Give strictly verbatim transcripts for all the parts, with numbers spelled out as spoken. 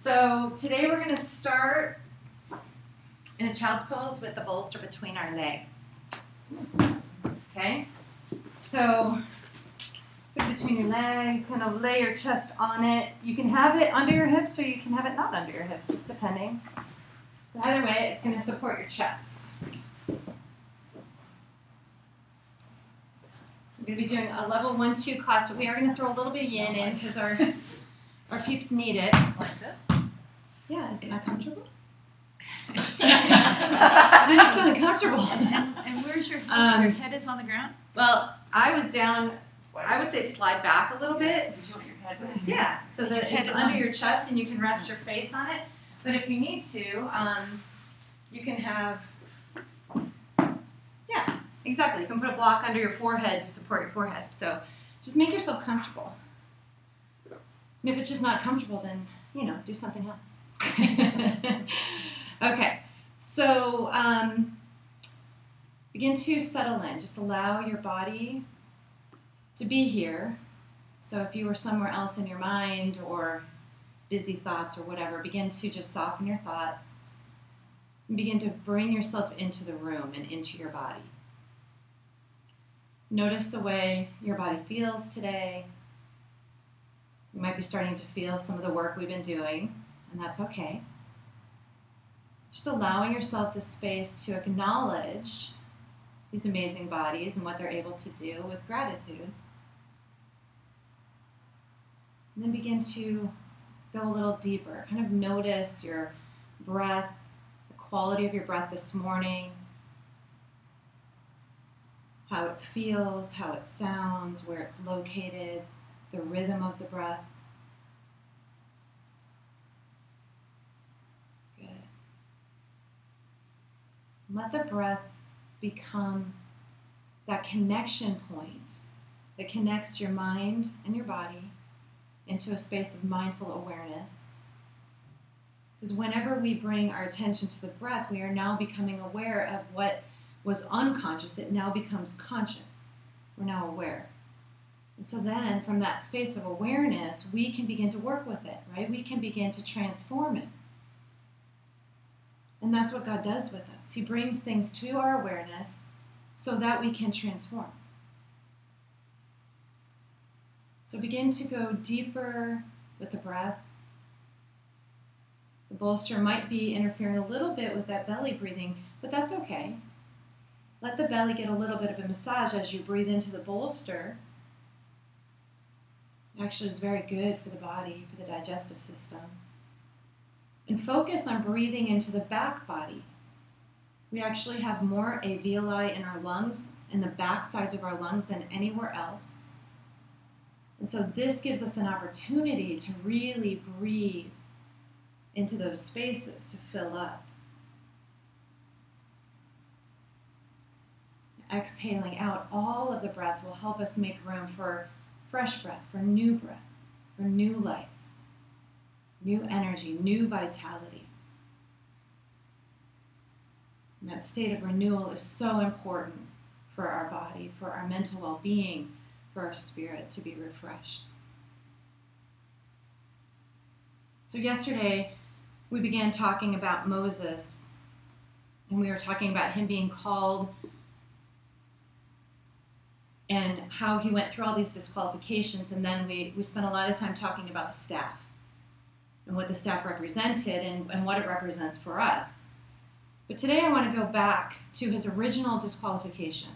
So today we're going to start in a child's pose with the bolster between our legs. Okay? So put it between your legs, kind of lay your chest on it. You can have it under your hips or you can have it not under your hips, just depending. But either way, it's going to support your chest. We're going to be doing a level one, two class, but we are going to throw a little bit of yin in because our, our peeps need it. Like this? Yeah, isn't that comfortable? She looks so uncomfortable. And, and, and where's your head? Um, your head is on the ground? Well, I was down, I would say slide back a little bit. You want your head right here? Yeah, so that Head it's is under on. your chest and you can rest your face on it. But if you need to, um, you can have, yeah, exactly. You can put a block under your forehead to support your forehead. So just make yourself comfortable. And if it's just not comfortable, then, you know, do something else. Okay, so um, begin to settle in. Just allow your body to be here. So if you were somewhere else in your mind or busy thoughts or whatever, begin to just soften your thoughts and begin to bring yourself into the room and into your body. Notice the way your body feels today. You might be starting to feel some of the work we've been doing, and that's okay. Just allowing yourself the space to acknowledge these amazing bodies and what they're able to do with gratitude. And then begin to go a little deeper. Kind of notice your breath, the quality of your breath this morning, how it feels, how it sounds, where it's located, the rhythm of the breath. Good. Let the breath become that connection point that connects your mind and your body into a space of mindful awareness. Because whenever we bring our attention to the breath, we are now becoming aware of what was unconscious. It now becomes conscious. We're now aware. And so then, from that space of awareness, we can begin to work with it, right? We can begin to transform it. And that's what God does with us. He brings things to our awareness so that we can transform. So begin to go deeper with the breath. The bolster might be interfering a little bit with that belly breathing, but that's okay. Let the belly get a little bit of a massage as you breathe into the bolster. It actually is very good for the body, for the digestive system. And focus on breathing into the back body. We actually have more alveoli in our lungs, in the back sides of our lungs, than anywhere else. And so this gives us an opportunity to really breathe into those spaces to fill up. Exhaling out all of the breath will help us make room for fresh breath, for new breath, for new life, new energy, new vitality. And that state of renewal is so important for our body, for our mental well-being, for our spirit to be refreshed. So yesterday, we began talking about Moses, and we were talking about him being called and how he went through all these disqualifications, and then we, we spent a lot of time talking about the staff and what the staff represented and, and what it represents for us. But today I want to go back to his original disqualification.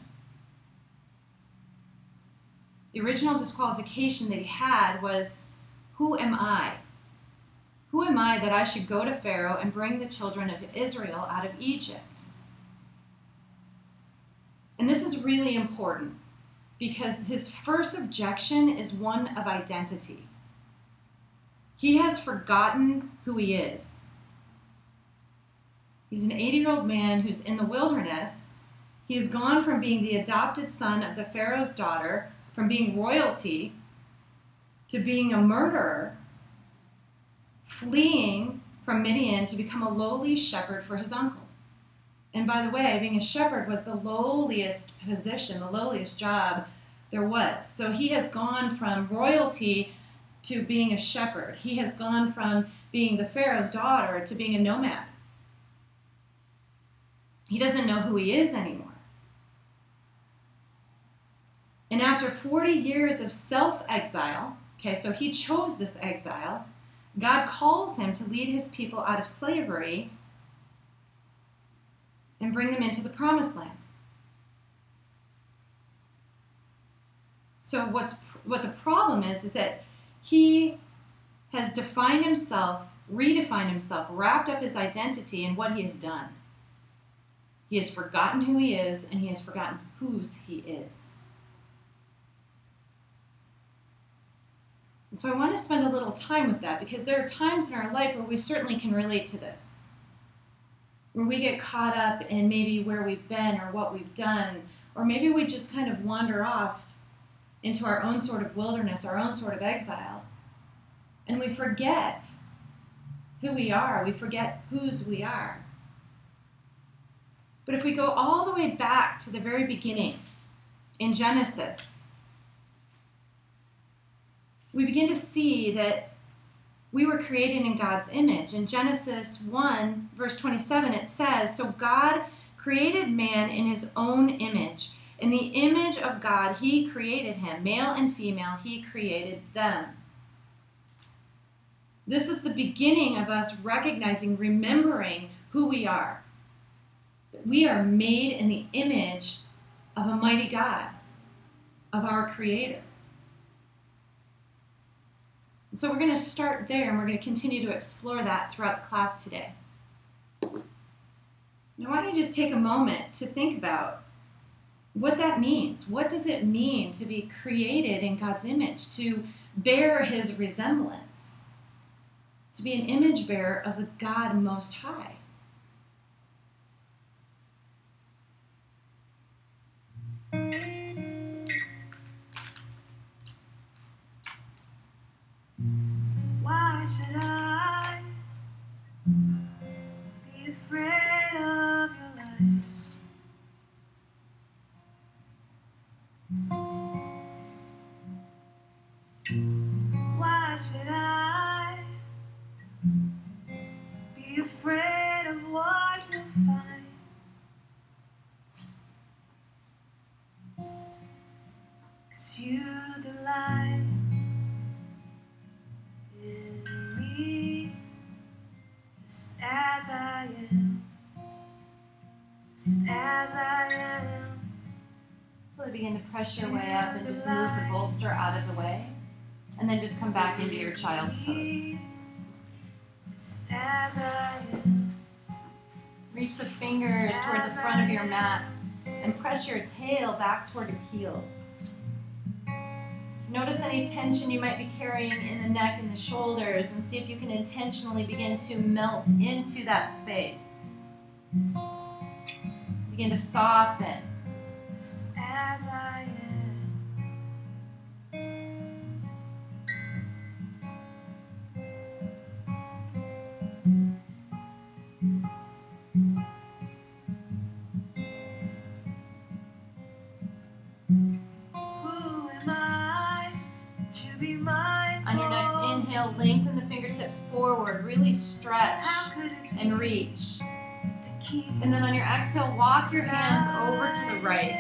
The original disqualification that he had was, who am I? Who am I that I should go to Pharaoh and bring the children of Israel out of Egypt? And this is really important because his first objection is one of identity. He has forgotten who he is. He's an eighty-year-old man who's in the wilderness. He has gone from being the adopted son of the Pharaoh's daughter, from being royalty, to being a murderer, fleeing from Midian to become a lowly shepherd for his uncle. And by the way, being a shepherd was the lowliest position, the lowliest job there was. So he has gone from royalty to being a shepherd. He has gone from being the Pharaoh's daughter to being a nomad. He doesn't know who he is anymore. And after forty years of self-exile, okay, so he chose this exile, God calls him to lead his people out of slavery and bring them into the promised land. So what's what the problem is, is that he has defined himself, redefined himself, wrapped up his identity in what he has done. He has forgotten who he is, and he has forgotten whose he is. And so I want to spend a little time with that, because there are times in our life where we certainly can relate to this, where we get caught up in maybe where we've been or what we've done, or maybe we just kind of wander off into our own sort of wilderness, our own sort of exile, and we forget who we are. We forget whose we are. But if we go all the way back to the very beginning, in Genesis, we begin to see that we were created in God's image. In Genesis one, verse twenty-seven, it says, "So God created man in his own image. In the image of God, he created him. Male and female, he created them." This is the beginning of us recognizing, remembering who we are. We are made in the image of a mighty God, of our Creator. And so we're going to start there, and we're going to continue to explore that throughout the class today. Now, why don't you just take a moment to think about what that means? What does it mean to be created in God's image, to bear his resemblance, to be an image bearer of the God Most High? Why should I be afraid of your light? Why should I be afraid of what you'll find? 'Cause you delight in me, just as I am, just as I am. So begin to press your way up and just move the bolster out of the way. And then just come back into your child's pose. Just as I am. Reach the fingers toward the front of your mat and press your tail back toward your heels. Notice any tension you might be carrying in the neck and the shoulders, and see if you can intentionally begin to melt into that space. Begin to soften. Just as I am. Who am I to be mindful? On your next inhale, lengthen the fingertips forward. Really stretch How could it be and reach. to keep And then on your exhale, walk your hands over to the right.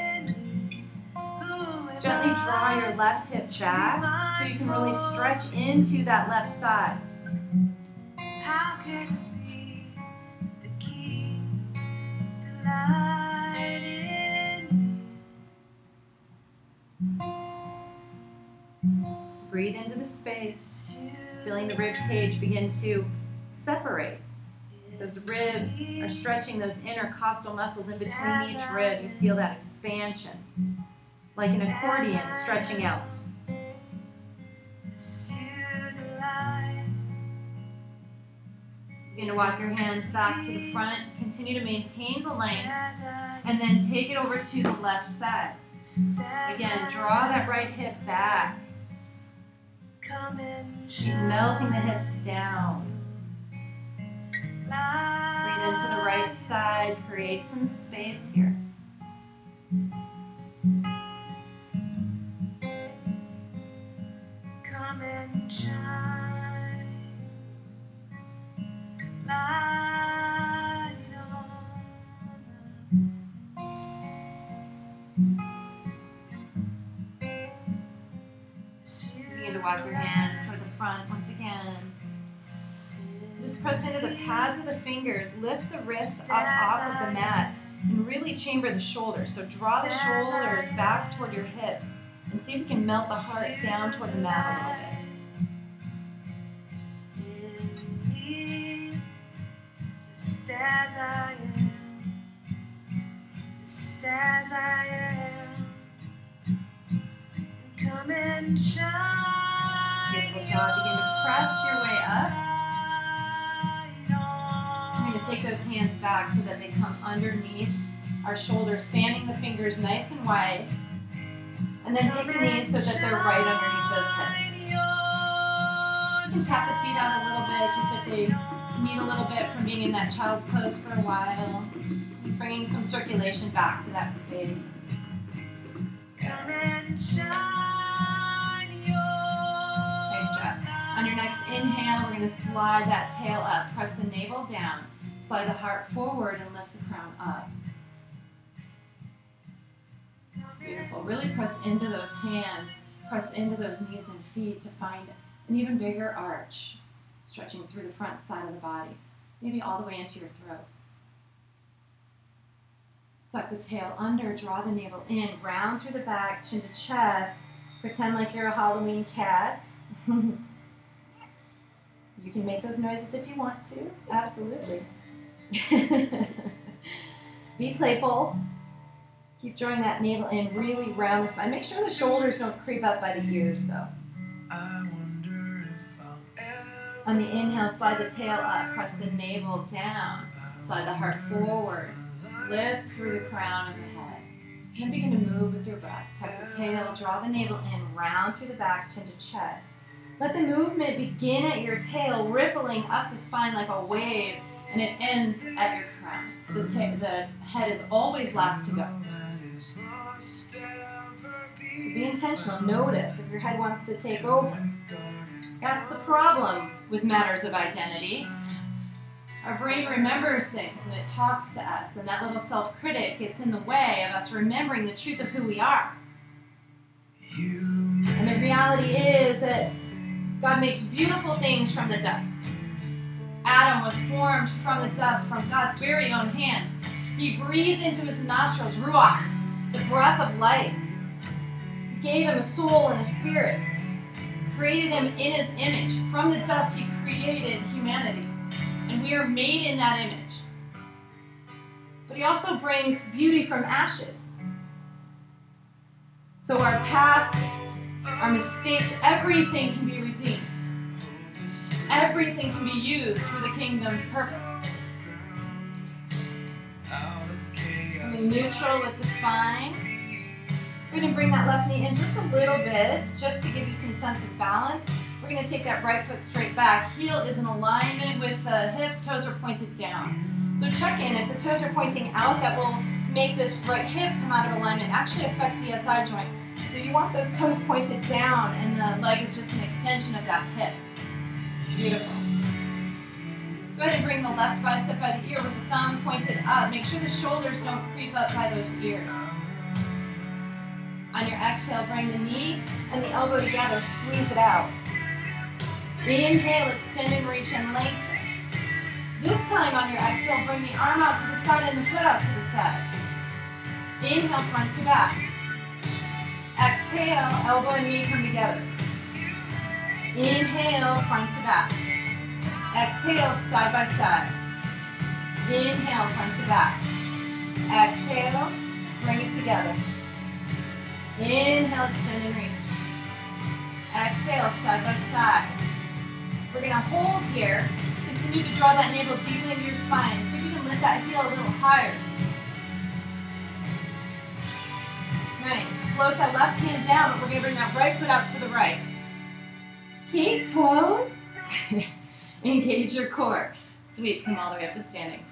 Gently draw your left hip back so you can really stretch into that left side. How can it be to keep the light in me? Breathe into the space, feeling the rib cage begin to separate. Those ribs are stretching those intercostal muscles in between each rib. You feel that expansion, like an accordion stretching out. Begin to walk your hands back to the front. Continue to maintain the length, and then take it over to the left side. Again, draw that right hip back. Keep melting the hips down. Breathe into the right side. Create some space here. Come and shine. walk your hands toward the front once again. Just press into the pads of the fingers. Lift the wrists up off of the mat and really chamber the shoulders. So draw the shoulders back toward your hips and see if you can melt the heart down toward the mat a little bit. Just as I am, just as I am, come and shine. Beautiful job. Begin to press your way up. We're going to take those hands back so that they come underneath our shoulders, fanning the fingers nice and wide. And then take the knees so that they're right underneath those hips. You can tap the feet out a little bit, just if they need a little bit from being in that child's pose for a while. Bringing some circulation back to that space. Come and shine your Nice job. On your next inhale, we're going to slide that tail up. Press the navel down. Slide the heart forward and lift the crown up. Beautiful. Really press into those hands. Press into those knees and feet to find an even bigger arch, stretching through the front side of the body, maybe all the way into your throat. Tuck the tail under, draw the navel in, round through the back, chin to chest. Pretend like you're a Halloween cat. You can make those noises if you want to. Absolutely. Be playful. Keep drawing that navel in, really round the spine. Make sure the shoulders don't creep up by the ears, though. On the inhale, slide the tail up, press the navel down, slide the heart forward, lift through the crown of the head. Then begin to move with your breath. Tuck the tail, draw the navel in, round through the back, chin to chest. Let the movement begin at your tail, rippling up the spine like a wave, and it ends at your crown. So the, the head is always last to go. So be intentional. Notice if your head wants to take over. That's the problem with matters of identity. Our brain remembers things and it talks to us, and that little self-critic gets in the way of us remembering the truth of who we are. And the reality is that God makes beautiful things from the dust. Adam was formed from the dust, from God's very own hands. He breathed into his nostrils, ruach, the breath of life. He gave him a soul and a spirit. Created him in his image. From the dust, he created humanity. And we are made in that image. But he also brings beauty from ashes. So our past, our mistakes, everything can be redeemed. Everything can be used for the kingdom's purpose. Coming neutral with the spine. We're going to bring that left knee in just a little bit, just to give you some sense of balance. We're going to take that right foot straight back. Heel is in alignment with the hips. Toes are pointed down. So check in. If the toes are pointing out, that will make this right hip come out of alignment. It actually affects the S I joint. So you want those toes pointed down, and the leg is just an extension of that hip. Beautiful. Go ahead and bring the left bicep by the ear with the thumb pointed up. Make sure the shoulders don't creep up by those ears. On your exhale, bring the knee and the elbow together. Squeeze it out. Inhale, extend and reach and lengthen. This time on your exhale, bring the arm out to the side and the foot out to the side. Inhale, front to back. Exhale, elbow and knee come together. Inhale, front to back. Exhale, side by side. Inhale, front to back. Exhale, bring it together. Inhale, extend and reach. Exhale, side by side. We're going to hold here. Continue to draw that navel deeply into your spine. See if you can lift that heel a little higher. Nice. Float that left hand down, but we're going to bring that right foot out to the right. Keep pose. Engage your core. Sweet. Come all the way up to standing.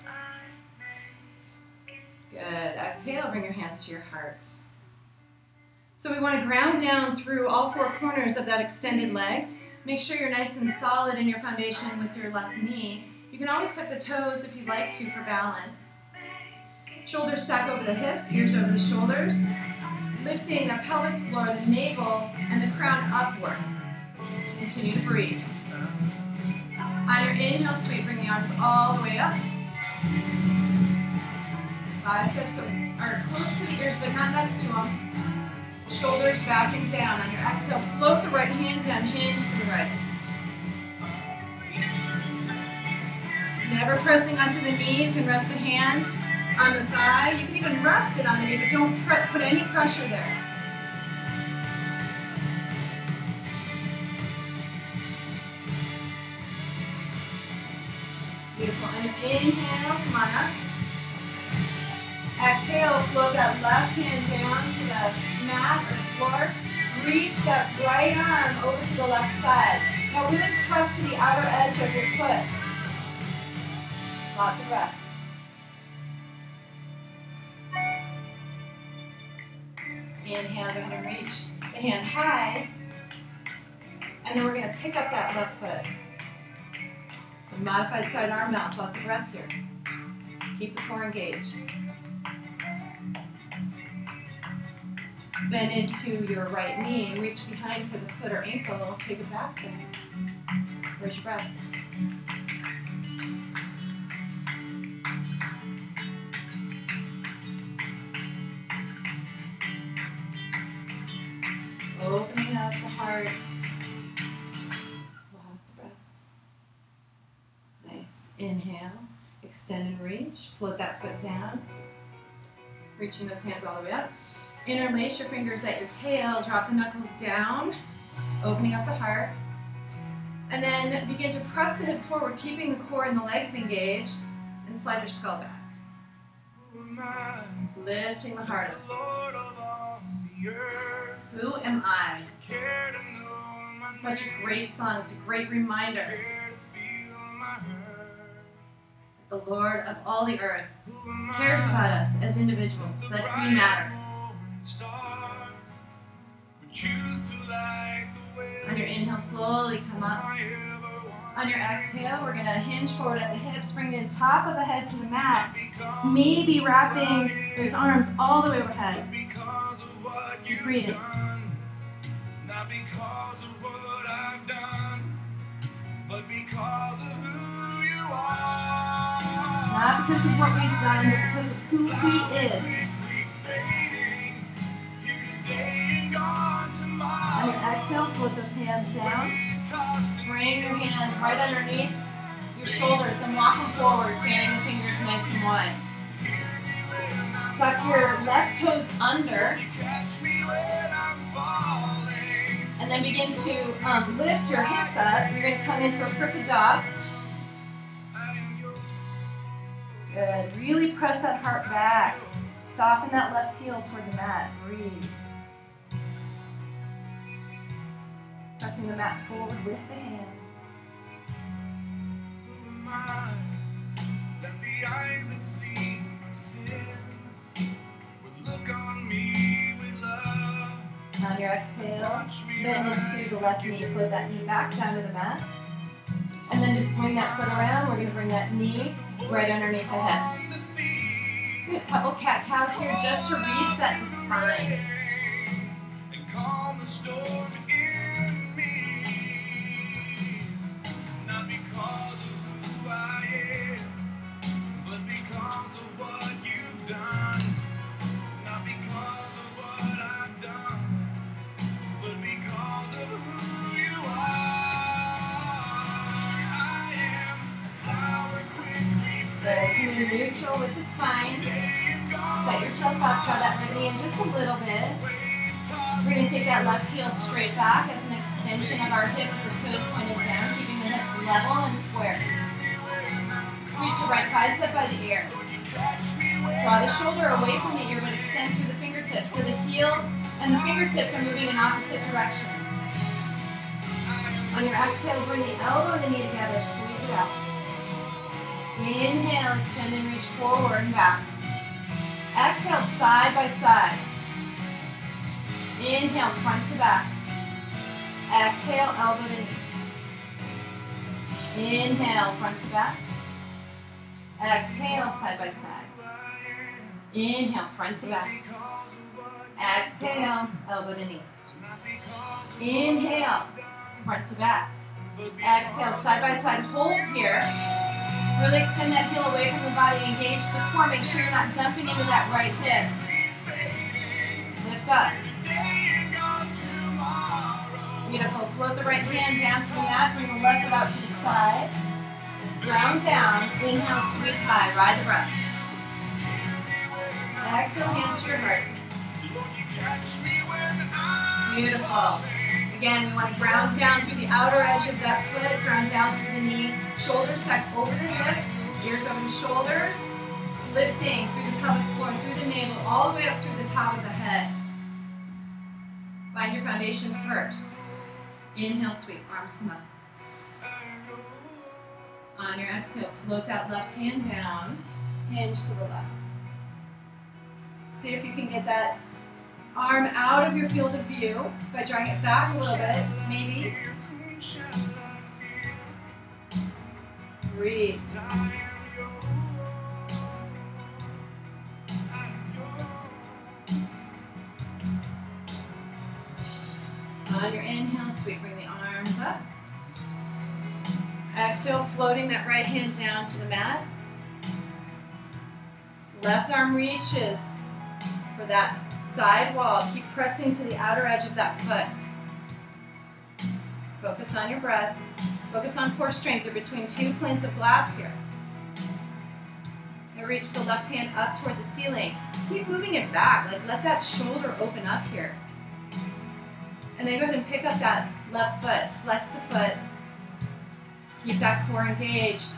Good. Exhale. Bring your hands to your heart. So we want to ground down through all four corners of that extended leg. Make sure you're nice and solid in your foundation with your left knee. You can always tuck the toes if you'd like to for balance. Shoulders stack over the hips, ears over the shoulders. Lifting the pelvic floor, the navel, and the crown upward. Continue to breathe. On your inhale, sweep, bring the arms all the way up. Biceps are close to the ears, but not next to them. Shoulders back and down. On your exhale, float the right hand down, hinge to the right. Never pressing onto the knee. You can rest the hand on the thigh. You can even rest it on the knee, but don't put any pressure there. Beautiful. And inhale, come on up. Exhale, float that left hand down to the mat or the floor. Reach that right arm over to the left side. Now really press to the outer edge of your foot. Lots of breath. Inhale, go ahead and reach the hand high. And then we're going to pick up that left foot. So modified side arm mounts, lots of breath here. Keep the core engaged. Bend into your right knee and reach behind for the foot or ankle. Take it back there. Where's your breath? Opening up the heart. Lots of breath. Nice. Inhale. Extend and reach. Float that foot down. Reaching those hands all the way up. Interlace your fingers at your tail. Drop the knuckles down. Opening up the heart. And then begin to press the hips forward, keeping the core and the legs engaged. And slide your skull back. Lifting the heart up. Who am I? Such a great song. It's a great reminder that the Lord of all the earth cares about us as individuals, that we matter. On your inhale, slowly come up. On your exhale, we're going to hinge forward at the hips, bring the top of the head to the mat, maybe wrapping those arms all the way overhead. Keep breathing. Not because of what I've done, but because of who you are. Not because of what we've done, but because of who He is. On your exhale, flip those hands down. Bring your hands right underneath your shoulders and walk them forward, fanning the fingers nice and wide. Tuck your left toes under. And then begin to um, lift your hips up. You're going to come into a crooked dog. Good. Really press that heart back. Soften that left heel toward the mat. Breathe. Pressing the mat forward with the hands. Let the eyes that see sin would look on me with love. On your exhale, bend into the left knee, float that knee back down to the mat. And then just swing that foot around. We're going to bring that knee right underneath the head. Good. Couple cat-cows here just to reset the spine. And calm the storm in me. Not because of who I am, but because of what you've done. Not because of what I've done, but because of who you are. I am flower quickly fading. Good. Come in neutral with the spine. Set yourself up. Draw that right knee in just a little bit. We're going to take that left heel straight back as an extension of our hip with the toes pointed down, keeping the hips level and square. Reach your right bicep by the ear. Draw the shoulder away from the ear, but extend through the fingertips. So the heel and the fingertips are moving in opposite directions. On your exhale, bring the elbow and the knee together. Squeeze it out. Inhale, extend and reach forward and back. Exhale, side by side. Inhale, front to back. Exhale, elbow to knee. Inhale, front to back. Exhale, side by side. Inhale, front to back. Exhale, elbow to knee. Inhale, front to back. Exhale, side by side, hold here. Really extend that heel away from the body, engage the core. Make sure you're not dumping into that right hip. Lift up. Beautiful. Float the right hand down to the mat. Bring the left foot out to the side. Ground down. Inhale, sweep high. Ride the breath. Exhale, hands to your heart. Beautiful. Again, we want to ground down through the outer edge of that foot. Ground down through the knee. Shoulders stacked over the hips. Ears over the shoulders. Lifting through the pelvic floor, through the navel, all the way up through the top of the head. Find your foundation first. Inhale, sweep, arms come up. On your exhale, float that left hand down, hinge to the left. See if you can get that arm out of your field of view by drawing it back a little bit, maybe. Breathe. On your inhale, sweep, bring the arms up. Exhale, floating that right hand down to the mat. Left arm reaches for that side wall. Keep pressing to the outer edge of that foot. Focus on your breath. Focus on core strength. You're between two planes of glass here. And reach the left hand up toward the ceiling. Keep moving it back. Like let that shoulder open up here. And then go ahead and pick up that left foot. Flex the foot. Keep that core engaged.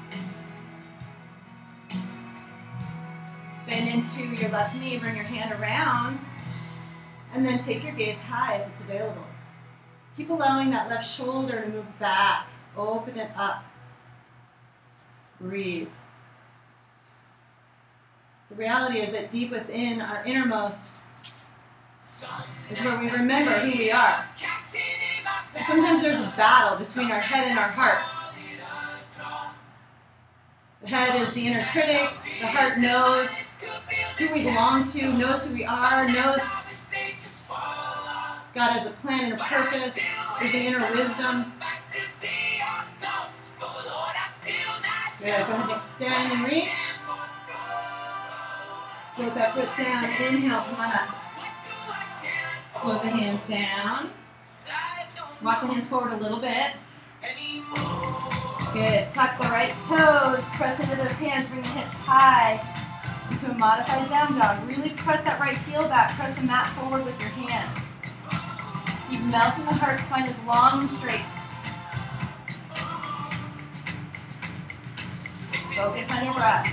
Bend into your left knee. Bring your hand around. And then take your gaze high if it's available. Keep allowing that left shoulder to move back. Open it up. Breathe. The reality is that deep within our innermost is where we remember who we are. And sometimes there's a battle between our head and our heart. The head is the inner critic. The heart knows who we belong to, knows who we are, knows God has a plan and a purpose. There's an inner wisdom. Good. Go ahead and extend and reach. Float that foot down. Inhale, come on up. Float the hands down. Walk the hands forward a little bit. Good. Tuck the right toes. Press into those hands. Bring the hips high into a modified down dog. Really press that right heel back. Press the mat forward with your hands. Keep melting the heart. Spine is long and straight. Focus on your breath.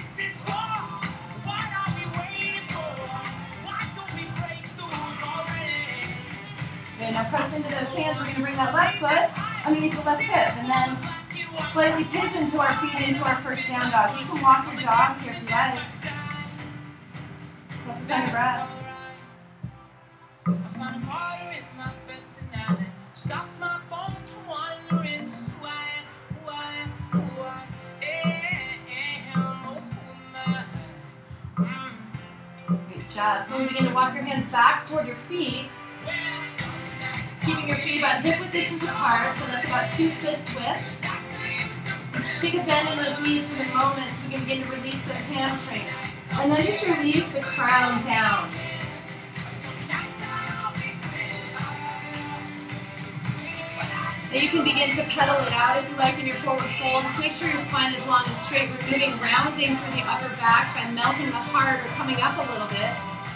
Good. Now press into those hands. We're going to bring that left foot underneath the left hip. And then slightly pigeon to our feet into our first down dog. You can walk your dog here if you like. Focus on your breath. Good job. So we begin to walk your hands back toward your feet. Keeping your feet about hip width distance apart, so that's about two fists width. Take a bend in those knees for the moment so we can begin to release those hamstrings. And then just release the crown down. Now you can begin to pedal it out if you like in your forward fold. Just make sure your spine is long and straight. We're moving, rounding through the upper back by melting the heart or coming up a little bit.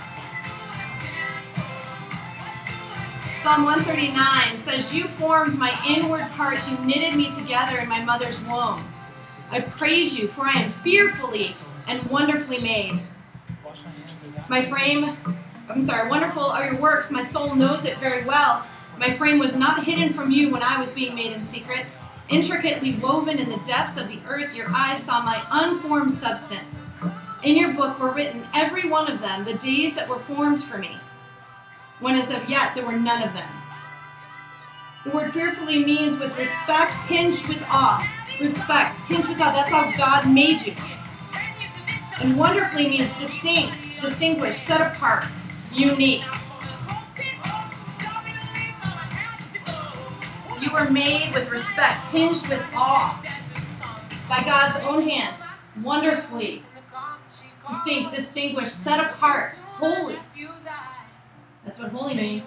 Psalm one thirty-nine says, "You formed my inward parts, you knitted me together in my mother's womb. I praise you, for I am fearfully and wonderfully made. My frame, I'm sorry, wonderful are your works, my soul knows it very well. My frame was not hidden from you when I was being made in secret. Intricately woven in the depths of the earth, your eyes saw my unformed substance. In your book were written, every one of them, the days that were formed for me, when as of yet there were none of them." The word fearfully means with respect tinged with awe. Respect, tinged with awe, that's how God made you. And wonderfully means distinct, distinguished, set apart, unique. You were made with respect, tinged with awe by God's own hands, wonderfully distinct, distinguished, set apart, holy. That's what holy means.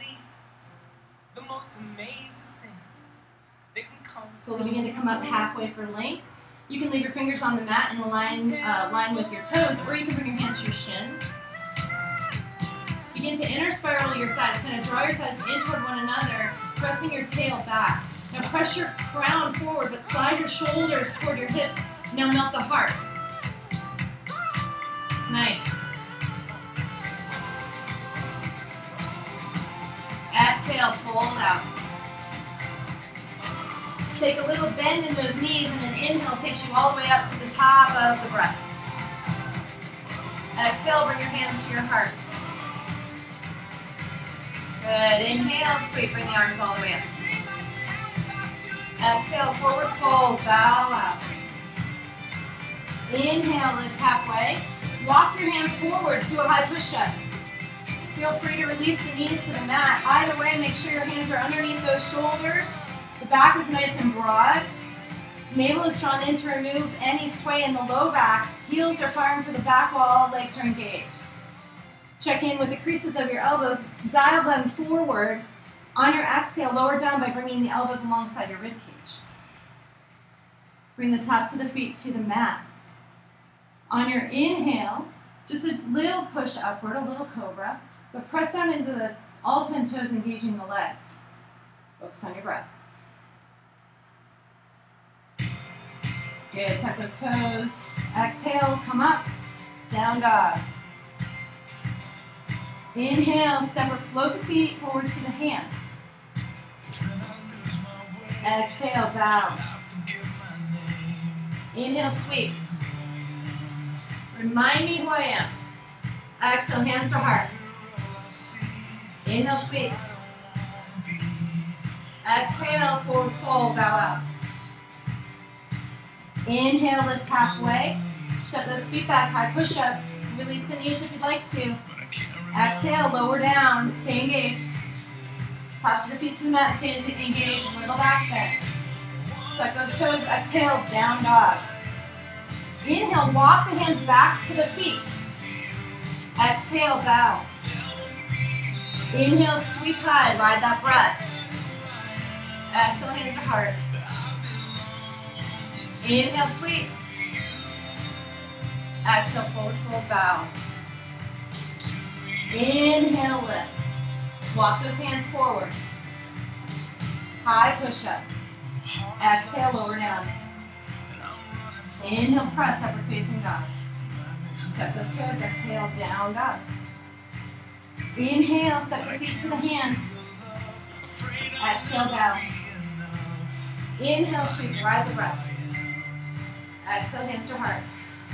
Slowly begin to come up halfway for length. You can leave your fingers on the mat in a line, uh, line with your toes, or you can bring your hands to your shins. Begin to inner spiral your thighs. Kind of draw your thighs in toward one another, pressing your tail back. Now press your crown forward, but slide your shoulders toward your hips. Now melt the heart. Nice. Exhale, fold out. Take a little bend in those knees, and an inhale takes you all the way up to the top of the breath. Exhale, bring your hands to your heart. Good. Inhale, sweep, bring the arms all the way up. Exhale, forward fold, bow out. Inhale, lift halfway. Walk your hands forward to a high push-up. Feel free to release the knees to the mat. Either way, make sure your hands are underneath those shoulders. The back is nice and broad. Navel is drawn in to remove any sway in the low back. Heels are firing for the back wall, legs are engaged. Check in with the creases of your elbows. Dial them forward. On your exhale, lower down by bringing the elbows alongside your ribcage. Bring the tops of the feet to the mat. On your inhale, just a little push upward, a little cobra, but press down into the all ten toes, engaging the legs. Focus on your breath. Good, tuck those toes. Exhale, come up, down dog. Inhale, step or float the feet forward to the hands. Exhale, bow. Inhale, sweep. Remind me who I am. Exhale, hands for heart. Inhale, sweep. Exhale, forward fold, bow out. Inhale, lift halfway. Step those feet back, high push up. Release the knees if you'd like to. Exhale, lower down, stay engaged. Tops of the feet to the mat, stay engaged, little back bend. Tuck those toes, exhale, down dog. Inhale, walk the hands back to the feet. Exhale, bow. Inhale, sweep high, ride that breath. Exhale, hands to heart. Inhale, sweep. Exhale, forward fold, bow. Inhale, lift. Walk those hands forward. High push up. Exhale, lower down. Inhale, press, upward facing dog. Tuck those toes, exhale, down dog. Inhale, step your feet to the hands. Exhale, bow. Inhale, sweep, ride the breath. Exhale, hands to heart.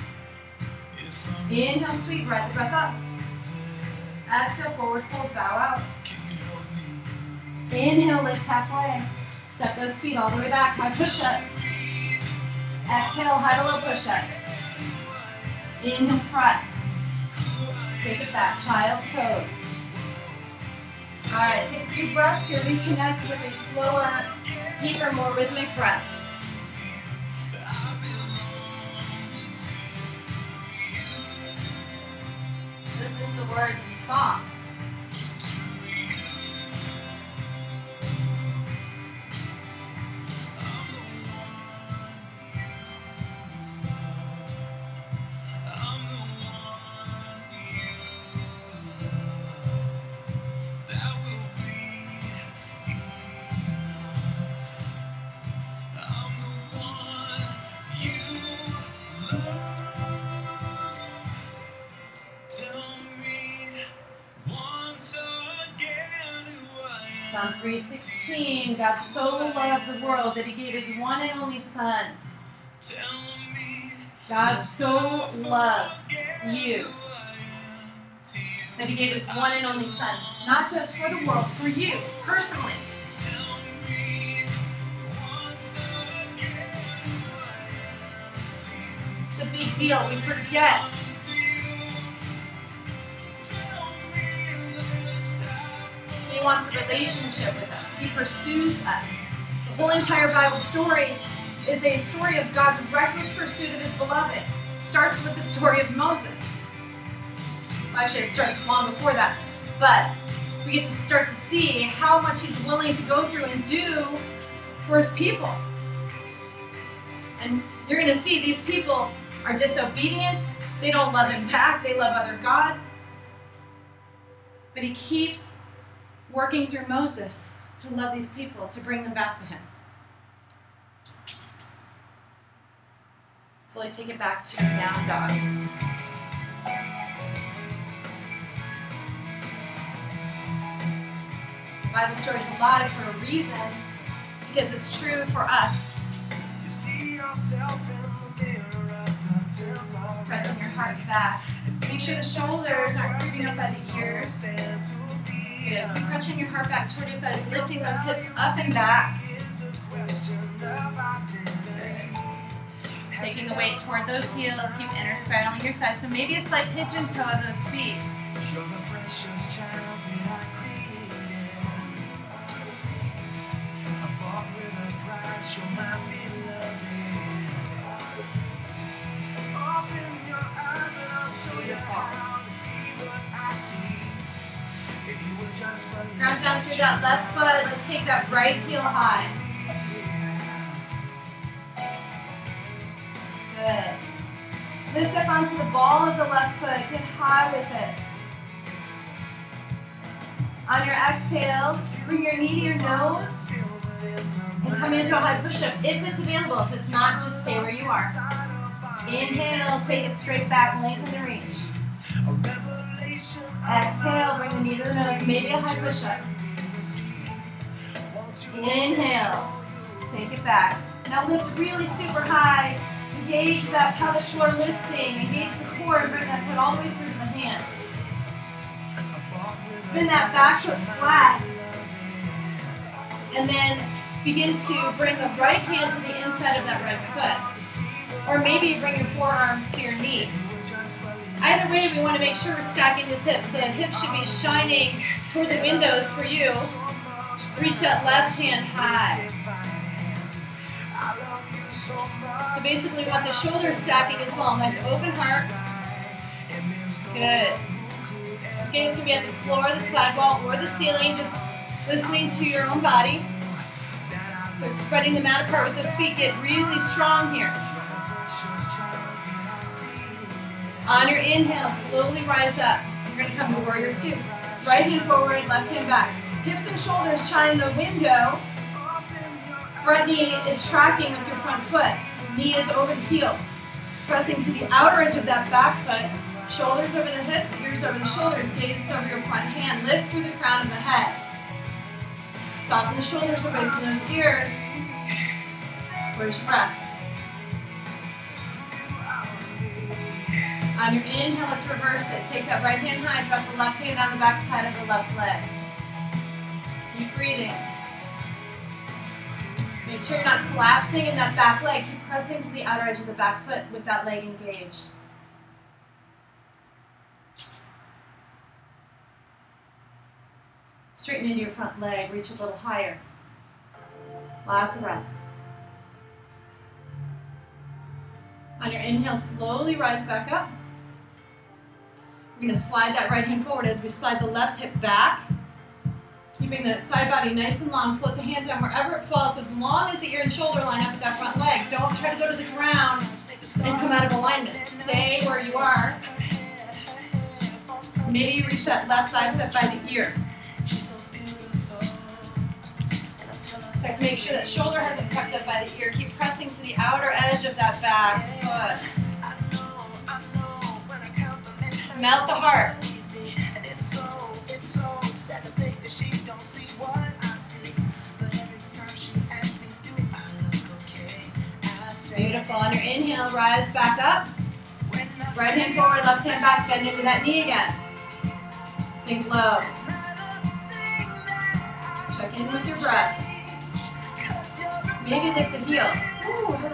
Inhale, sweep, ride the breath up. Exhale, forward fold, bow out. Inhale, lift halfway. Step those feet all the way back, high push up. Exhale, high to low push up. Inhale, press. Take it back, child's pose. All right, take a few breaths here. Reconnect with a slower, deeper, more rhythmic breath. This is the words of the song. John three sixteen, God so loved the world that he gave his one and only Son. God so loved you that he gave his one and only Son. Not just for the world, for you, personally. It's a big deal. We forget. He wants a relationship with us. He pursues us. whole entire Bible story is a story of God's reckless pursuit of his beloved. It starts with the story of Moses. Well, actually, it starts long before that. But we get to start to see how much he's willing to go through and do for his people. And you're going to see these people are disobedient. They don't love him back. They love other gods. But he keeps working through Moses to love these people, to bring them back to him. Slowly take it back to your down dog. The Bible story is alive for a reason, because it's true for us. You see yourself in the mirror of the temple. Pressing your heart back. Make sure the shoulders aren't creeping up by the ears. Good. Keep pressing your heart back toward your thighs, lifting those hips up and back. Taking the weight toward those heels, keep inner spiraling your thighs. So maybe a slight pigeon toe on those feet. Beautiful. Ground down through that left foot. Let's take that right heel high. Good. Lift up onto the ball of the left foot. Get high with it. On your exhale, bring your knee to your nose and come into a high push-up if it's available. If it's not, just stay where you are. Inhale, take it straight back, lengthen the reach. Exhale, bring the knee to the nose, maybe a high push-up. Inhale, take it back. Now lift really super high. Engage that pelvic floor lifting. Engage the core and bring that foot all the way through to the hands. Spin that back foot flat. And then begin to bring the right hand to the inside of that right foot. Or maybe bring your forearm to your knee. Either way, we want to make sure we're stacking these hips. The hips should be shining toward the windows for you. Reach that left hand high. So basically we want the shoulders stacking as well. Nice open heart. Good. Gaze can be at the floor, the sidewall, or the ceiling, just listening to your own body. So it's spreading the mat apart with those feet. Get really strong here. On your inhale, slowly rise up. You're going to come to warrior two. Right hand forward, left hand back. Hips and shoulders shine the window. Front knee is tracking with your front foot. Knee is over the heel. Pressing to the outer edge of that back foot. Shoulders over the hips, ears over the shoulders, gaze over your front hand. Lift through the crown of the head. Soften the shoulders away from those ears. Where's your breath? On your inhale, let's reverse it. Take that right hand high, drop the left hand on the back side of the left leg. Keep breathing. Make sure you're not collapsing in that back leg. Keep pressing to the outer edge of the back foot with that leg engaged. Straighten into your front leg, reach a little higher. Lots of breath. On your inhale, slowly rise back up. We're going to slide that right hand forward as we slide the left hip back. Keeping the side body nice and long. Float the hand down wherever it falls, as long as the ear and shoulder line up with that front leg. Don't try to go to the ground and come out of alignment. Stay where you are. Maybe you reach that left bicep by the ear. Check to make sure that shoulder hasn't crept up by the ear. Keep pressing to the outer edge of that back foot. Melt the heart. Beautiful. On your inhale, rise back up. Right hand forward, left hand back, bend into that knee again. Sink low. Check in with your breath. Maybe lift the heel. Ooh, hello.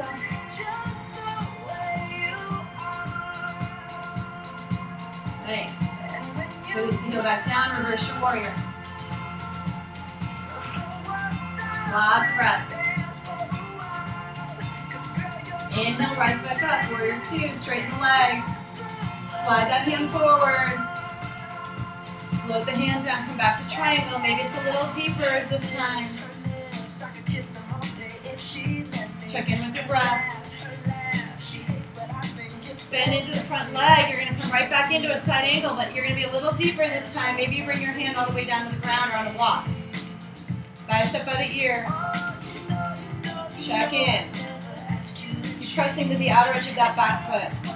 Nice. Release the heel back down, reverse your warrior. Lots of breath. Inhale, rise back up. Warrior two, straighten the leg. Slide that hand forward. Float the hand down, come back to triangle. Maybe it's a little deeper this time. Check in with your breath. Bend into the front leg. You're going to come right back into a side angle, but you're going to be a little deeper this time. Maybe you bring your hand all the way down to the ground or on a block. Bicep by the ear. Check in. Keep pressing to the outer edge of that back foot.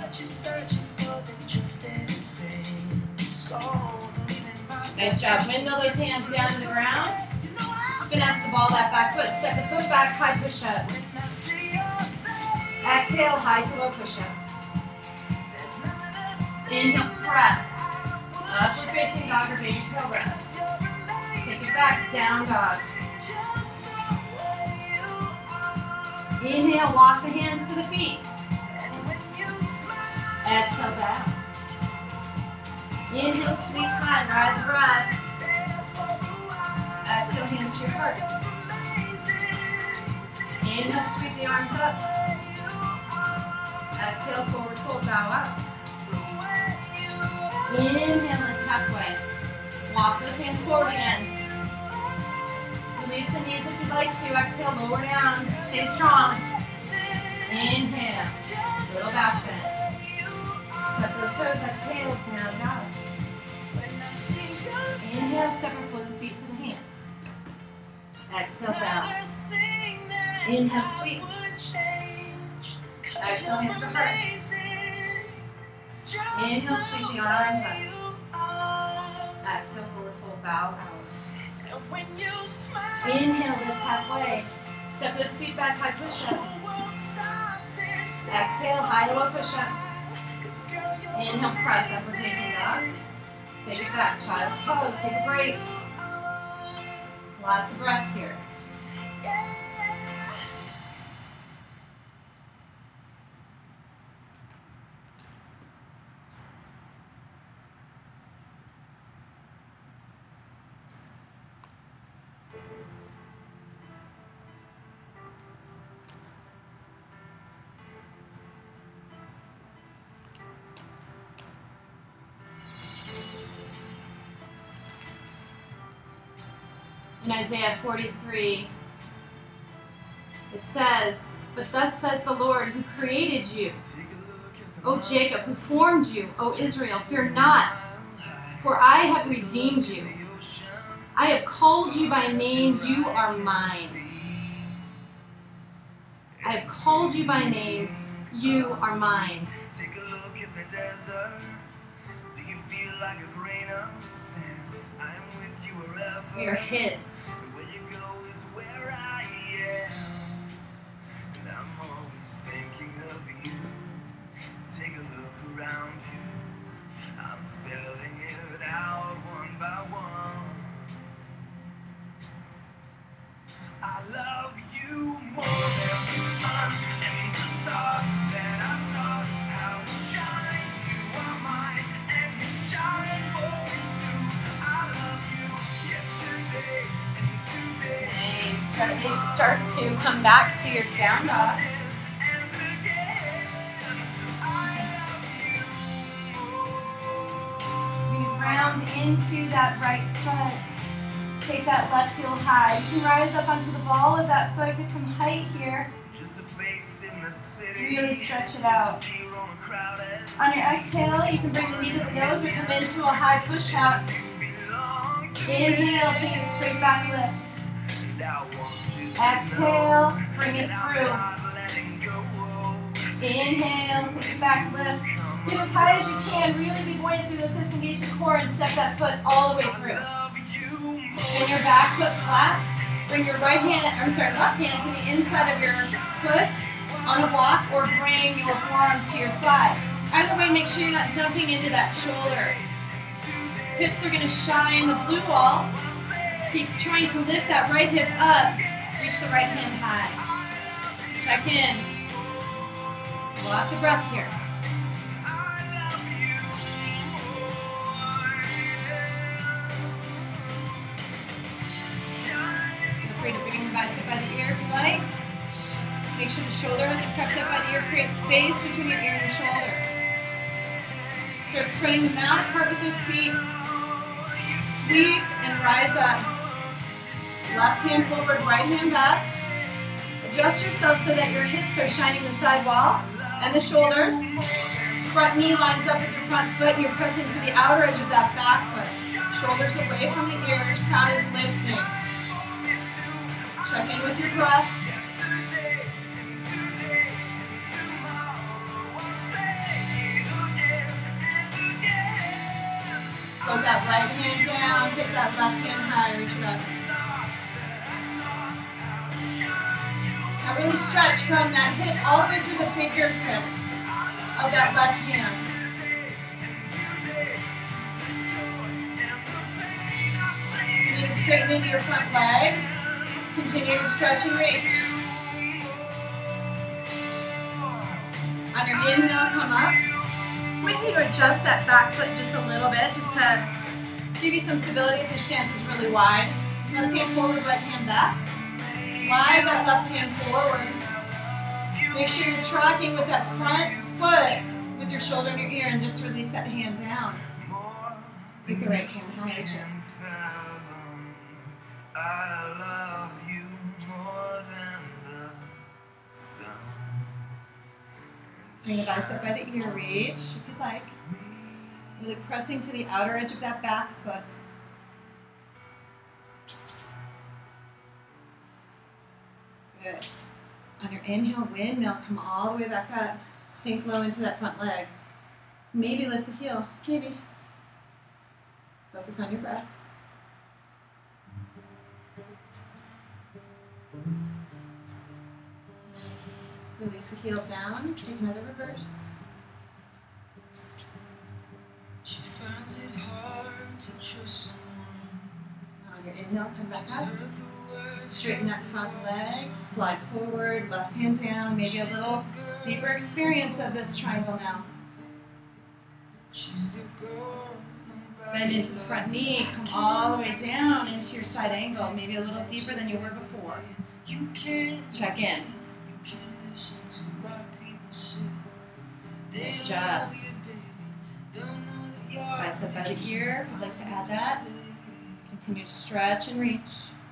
Nice job. Windmill those hands down to the ground. Finesse the ball, that back foot. Step the foot back, high push-up. Exhale, high to low push-up. Inhale, press. Upward facing dog or baby cobra. Take it back, down dog. Inhale, walk the hands to the feet. Exhale, back. Inhale, sweep high, ride the breath. Exhale, hands to your heart. Inhale, sweep the arms up. Exhale, forward fold, bow out. Inhale, and halfway. Walk those hands forward again. Release the knees if you'd like to. Exhale, lower down. Stay strong. Inhale, little back bend. Tuck those toes. Exhale, down dog. Inhale, step or float the feet to the hands. Exhale, bow. Inhale, sweep. Exhale, hands for heart. Inhale, sweep the arms up. Exhale, forward fold, bow out. Inhale, lift halfway. Step those feet back, high push-up. Exhale, high to low push-up. Inhale, press, upward facing dog. Take it back, child's pose, take a break. Lots of breath here. In Isaiah forty-three, it says, "But thus says the Lord who created you, O Jacob, who formed you, O Israel, fear not, for I have redeemed you. I have called you by name, you are mine. I have called you by name, you are mine." Take a look at the desert. Do you feel like a grain of sand? I am with you wherever. We are His. Where you go is where I am. And I'm always thinking of you. Take a look around you. I'm spelling it out one by one. I love you more than the sun and the stars that I taught how to shine. You are mine and you shine more too. I love you yesterday and today. And start to, start to come back to your down dog. And again, I love you. Bring it round into that right foot. Take that left heel high. You can rise up onto the ball of that foot, get some height here. Just a face in the city. Really stretch it out. On your exhale, you can bring the knee to the nose or come into a high push out. Inhale, take it straight back lift. Exhale, bring it through. Inhale, take it back lift. Get as high as you can. Really be buoyant through those hips, engage the core, and step that foot all the way through. Spin your back foot flat. Bring your right hand, I'm sorry, left hand to the inside of your foot on a block, or bring your forearm to your thigh. Either way, make sure you're not dumping into that shoulder. Hips are going to shine the blue wall. Keep trying to lift that right hip up. Reach the right hand high. Check in. Lots of breath here. Feel free to bring the bicep by the ear if you like. Make sure the shoulder has crept up by the ear. Create space between your ear and your shoulder. Start spreading the mat apart with those feet. Sweep and rise up. Left hand forward, right hand back. Adjust yourself so that your hips are shining the side wall and the shoulders. Front knee lines up with your front foot and you're pressing to the outer edge of that back foot. Shoulders away from the ears, crown is lifting. Check in with your breath. Float that right hand down, take that left hand high, reach it up. Now really stretch from that hip all the way through the fingertips of that left hand. You're going to straighten into your front leg. Continue to stretch and reach. On your inhale, come up. You might need to adjust that back foot just a little bit, just to give you some stability if your stance is really wide. Left hand forward, right hand back. Slide that left hand forward. Make sure you're tracking with that front foot with your shoulder and your ear, and just release that hand down. Take the right hand higher, chin. I love you more than the sun. Bring the bicep by the ear, reach if you'd like. Really pressing to the outer edge of that back foot. Good. On your inhale, windmill, come all the way back up. Sink low into that front leg. Maybe lift the heel, maybe. Focus on your breath. Nice. Release the heel down, take another reverse. She finds it hard to trust someone. On your inhale, come back up. Straighten that front leg, slide forward, left hand down, maybe a little deeper experience of this triangle now. Bend into the front knee, come all the way down into your side angle, maybe a little deeper than you were before. Check in. Nice job. Bicep by the ear, if you'd like to add that. Continue to stretch and reach.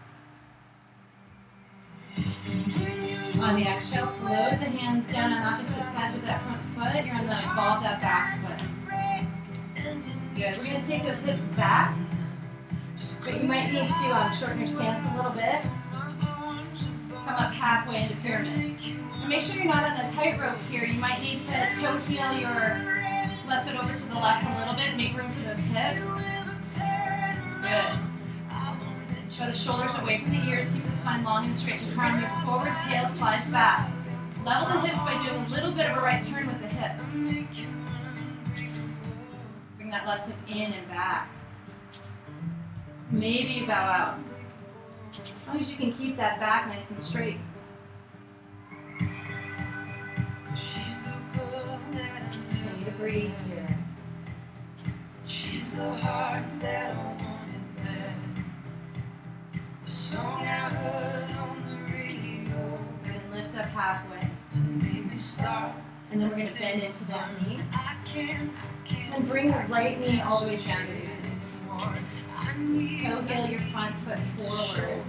On the exhale, float the hands down on opposite sides of that front foot. You're on the ball of that back foot. Good. We're going to take those hips back, but you might need to um, shorten your stance a little bit. Come up halfway into pyramid. And make sure you're not on a tightrope here. You might need to toe heel your left foot over to the left a little bit. Make room for those hips. Good. Draw the shoulders away from the ears. Keep the spine long and straight. The front moves forward, tail slides back. Level the hips by doing a little bit of a right turn with the hips. Bring that left hip in and back. Maybe you bow out. As long as you can keep that back nice and straight. Continue to breathe here. She's the heart that I wanted back. The song I heard on the radio. We're going to lift up halfway. And made me stop. And then we're going to bend into that knee. I can't, I can't. And bring the right knee all the way down to the earth. Toe heel your front foot forward.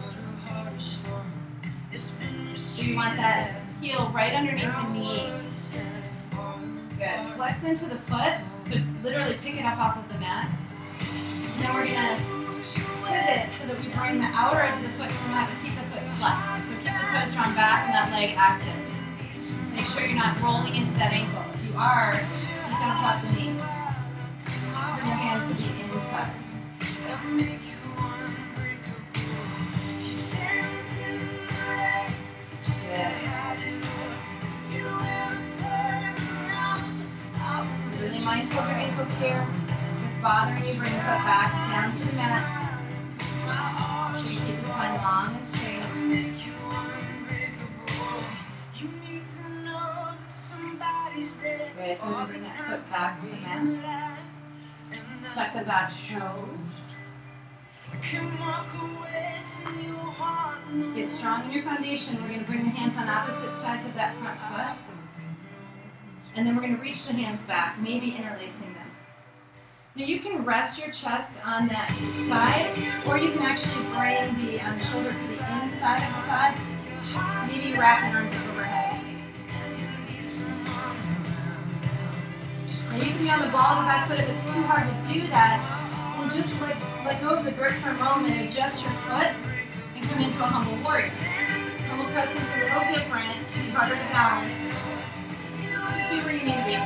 So you want that heel right underneath the knee. Good. Flex into the foot. So literally pick it up off of the mat. And then we're going to pivot so that we bring the outer edge of the foot so we have to keep the foot flexed. So keep the toes drawn back and that leg active. Make sure you're not rolling into that ankle. If you are, just don't drop the knee. Bring your hands to the inside. Good. Really mindful of your ankles here. If it's bothering you, bring the foot back down to the mat. Make sure you keep the spine long and straight. Good. And bring that foot back to the mat. Tuck the back toes. Get strong in your foundation. We're going to bring the hands on opposite sides of that front foot. And then we're going to reach the hands back, maybe interlacing them. Now you can rest your chest on that thigh, or you can actually bring the um, shoulder to the inside of the thigh. Maybe wrap your arms overhead. Now you can be on the ball of the back foot if it's too hard to do that. And just let, let go of the grip for a moment, adjust your foot, and come into a humble warrior. Humble presence is a little different, it's harder to balance. Just be where you need to be.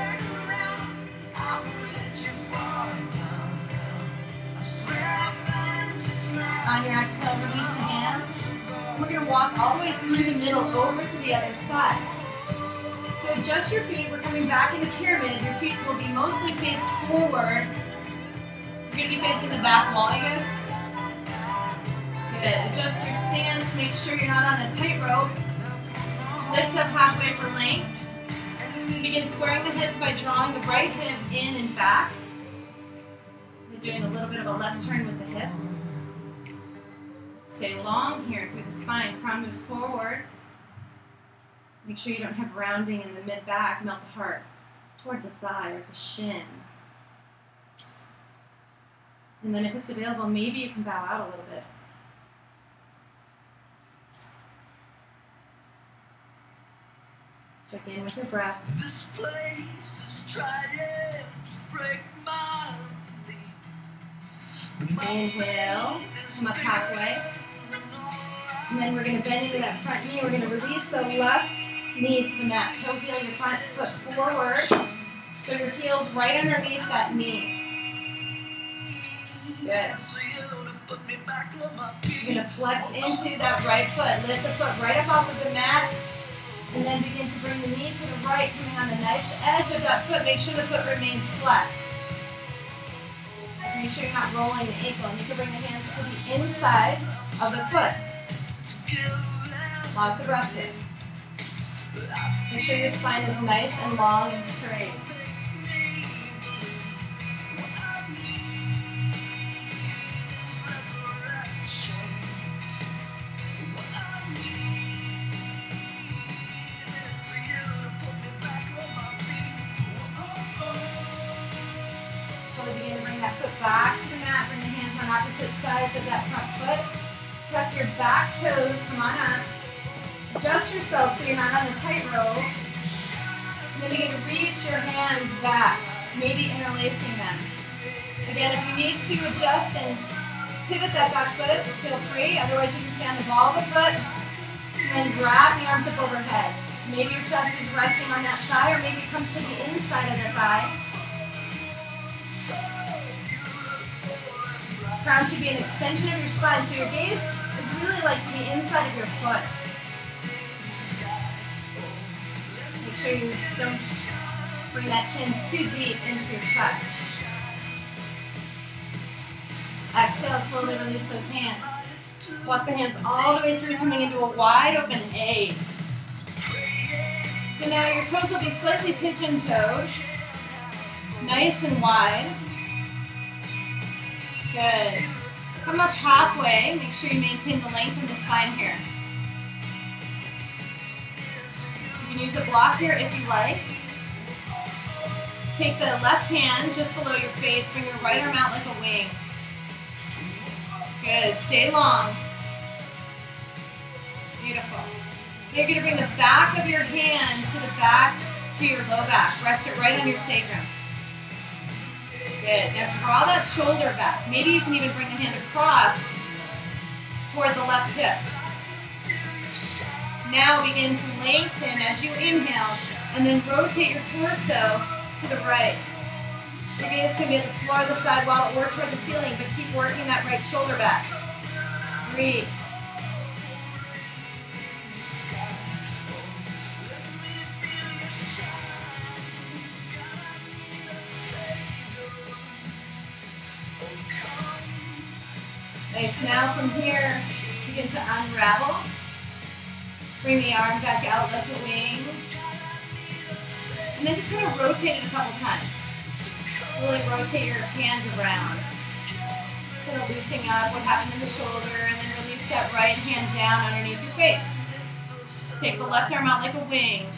On your exhale, release the hands. We're going to walk all the way through the middle over to the other side. So adjust your feet. We're coming back into pyramid. Your feet will be mostly faced forward. You're going to be facing the back wall, you guys. Good. Adjust your stance. Make sure you're not on a tightrope. Lift up halfway for length. Begin squaring the hips by drawing the right hip in and back. We're doing a little bit of a left turn with the hips. Stay long here through the spine. Crown moves forward. Make sure you don't have rounding in the mid-back. Melt the heart toward the thigh or the shin. And then if it's available, maybe you can bow out a little bit. Check in with your breath. This place is trying to break my belief. Inhale, come up halfway. And then we're going to bend into that front knee. We're going to release the left knee to the mat. Toe heel your front foot forward. So your heel's right underneath that knee. Good. You're going to flex into that right foot. Lift the foot right up off of the mat. And then begin to bring the knee to the right, coming on the nice edge of that foot. Make sure the foot remains flexed. Make sure you're not rolling the ankle. And you can bring the hands to the inside of the foot. Lots of breath here. Make sure your spine is nice and long and straight. Back to the mat, bring the hands on opposite sides of that front foot. Tuck your back toes, come on up. Adjust yourself so you're not on the tightrope. And then begin to reach your hands back, maybe interlacing them. Again, if you need to adjust and pivot that back foot, feel free. Otherwise, you can stay on the ball of the foot and then grab the arms up overhead. Maybe your chest is resting on that thigh, or maybe it comes to the inside of the thigh. Crown should be an extension of your spine, so your gaze is really like to the inside of your foot. Make sure you don't bring that chin too deep into your chest. Exhale, slowly release those hands. Walk the hands all the way through, coming into a wide open A. So now your toes will be slightly pigeon-toed, nice and wide. Good. Come up halfway. Make sure you maintain the length in the spine here. You can use a block here if you like. Take the left hand just below your face. Bring your right arm out like a wing. Good. Stay long. Beautiful. You're going to bring the back of your hand to the back to your low back. Rest it right on your sacrum. Good. Now draw that shoulder back. Maybe you can even bring the hand across toward the left hip. Now begin to lengthen as you inhale, and then rotate your torso to the right. Maybe this can be at the floor of the sidewall or toward the ceiling, but keep working that right shoulder back. Breathe. Nice. Now from here, begin to unravel. Bring the arm back out like a wing. And then just kind of rotate it a couple times. Really rotate your hand around. Kind of loosening up what happened in the shoulder, and then release that right hand down underneath your face. Take the left arm out like a wing.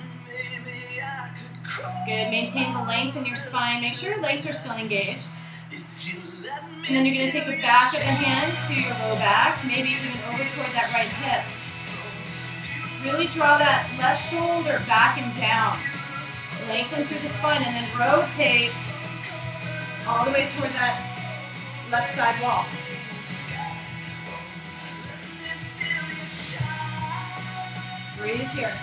Good. Maintain the length in your spine. Make sure your legs are still engaged. And then you're going to take the back of the hand to your low back, maybe even over toward that right hip. Really draw that left shoulder back and down. Lengthen through the spine, and then rotate all the way toward that left side wall. Breathe here.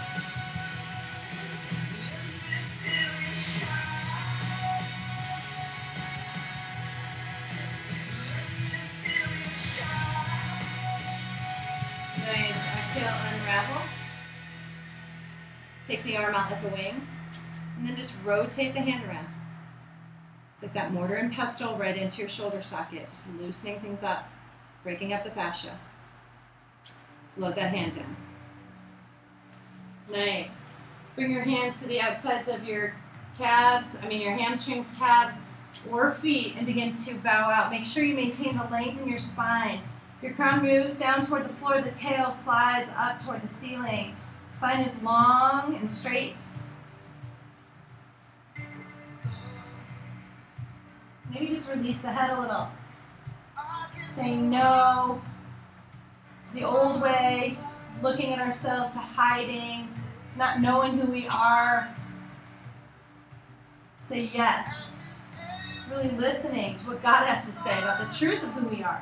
Nice. Exhale, unravel. Take the arm out like a wing. And then just rotate the hand around. It's like that mortar and pestle right into your shoulder socket. Just loosening things up. Breaking up the fascia. Load that hand down. Nice. Bring your hands to the outsides of your calves, I mean your hamstrings, calves, or feet, and begin to bow out. Make sure you maintain the length in your spine. Your crown moves down toward the floor, the tail slides up toward the ceiling. Spine is long and straight. Maybe just release the head a little. Saying no to the old way, looking at ourselves, to hiding, to not knowing who we are. Say yes. Really listening to what God has to say about the truth of who we are.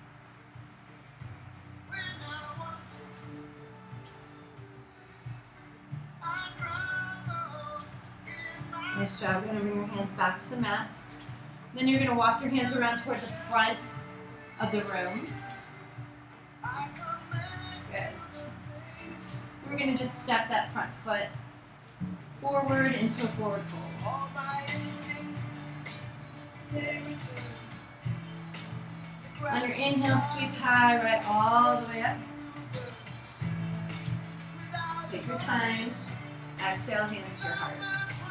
Nice job. You're going to bring your hands back to the mat. Then you're going to walk your hands around towards the front of the room. Good. We're going to just step that front foot forward into a forward fold. On your inhale, sweep high, right all the way up. Take your time. Exhale, hands to your heart.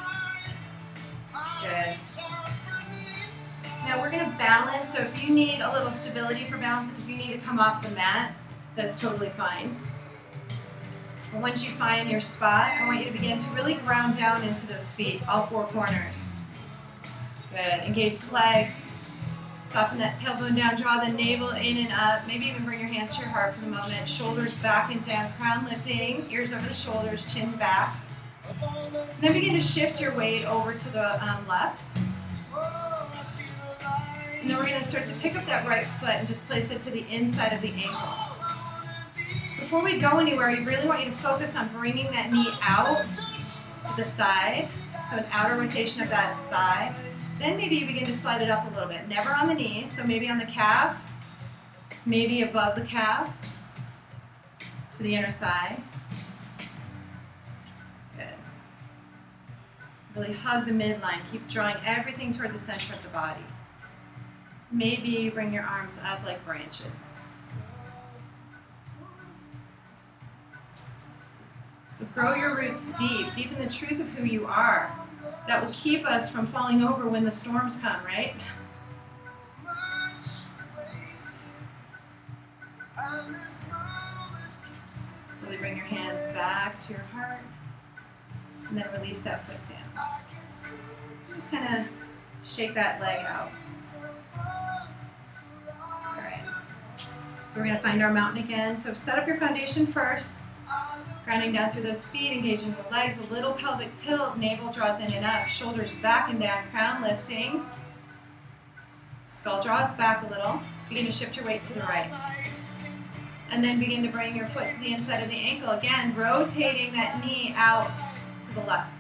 Good. Now we're going to balance, so if you need a little stability for balance, if you need to come off the mat, that's totally fine. But once you find your spot, I want you to begin to really ground down into those feet, all four corners. Good. Engage the legs. Soften that tailbone down, draw the navel in and up. Maybe even bring your hands to your heart for the moment. Shoulders back and down, crown lifting, ears over the shoulders, chin back. And then begin to shift your weight over to the um, left. And then we're going to start to pick up that right foot and just place it to the inside of the ankle. Before we go anywhere, we really want you to focus on bringing that knee out to the side. So an outer rotation of that thigh. Then maybe you begin to slide it up a little bit. Never on the knee, so maybe on the calf, maybe above the calf, to the inner thigh. Good. Really hug the midline. Keep drawing everything toward the center of the body. Maybe you bring your arms up like branches. So grow your roots deep, deep in the truth of who you are. That will keep us from falling over when the storms come, right? Slowly bring your hands back to your heart, and then release that foot down. Just kind of shake that leg out. All right. So we're going to find our mountain again. So set up your foundation first. Grounding down through those feet, engaging the legs, a little pelvic tilt, navel draws in and up, shoulders back and down, crown lifting. Skull draws back a little. Begin to shift your weight to the right. And then begin to bring your foot to the inside of the ankle. Again, rotating that knee out to the left.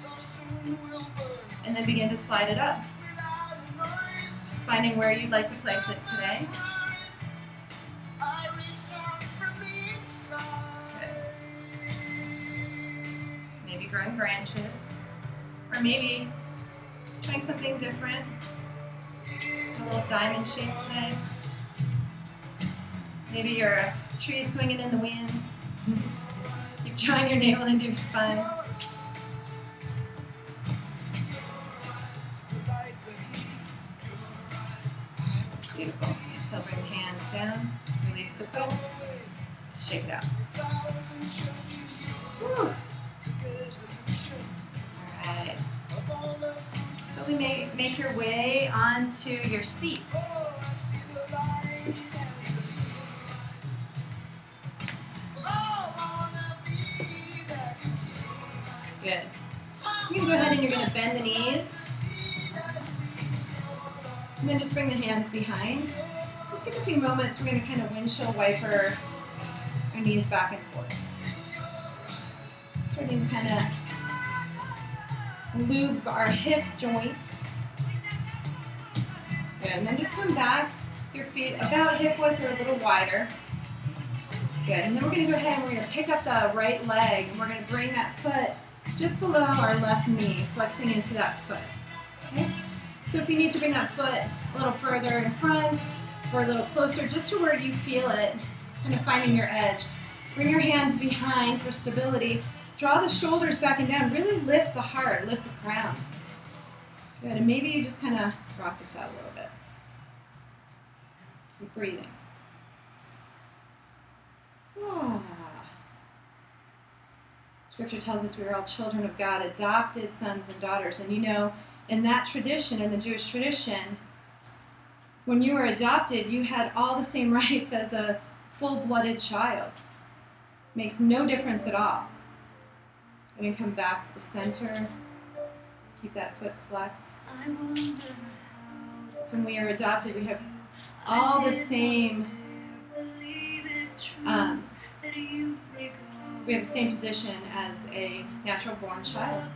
And then begin to slide it up. Just finding where you'd like to place it today. Maybe growing branches, or maybe trying something different, a little diamond shape today. Maybe you're a tree swinging in the wind. Keep drawing your navel into your spine. Beautiful. So bring the hands down, release the foot, shake it out. Woo. All right. Slowly make, make your way onto your seat. Good. You're going to go ahead and you're going to bend the knees. And then just bring the hands behind. Just take a few moments. We're going to kind of windshield wiper our knees back and forth. Starting to kind of lube our hip joints. Good. And then just come back, your feet about hip width or a little wider. Good. And then we're going to go ahead and we're going to pick up the right leg and we're going to bring that foot just below our left knee, flexing into that foot. Okay? So if you need to bring that foot a little further in front or a little closer, just to where you feel it, kind of finding your edge. Bring your hands behind for stability. Draw the shoulders back and down. Really lift the heart, lift the crown. Good. And maybe you just kind of rock this out a little bit. Keep breathing. Ah. Scripture tells us we are all children of God, adopted sons and daughters. And you know, in that tradition, in the Jewish tradition, when you were adopted, you had all the same rights as a full-blooded child. Makes no difference at all. Going to come back to the center. Keep that foot flexed. So when we are adopted, we have all the same um, we have the same position as a natural-born child.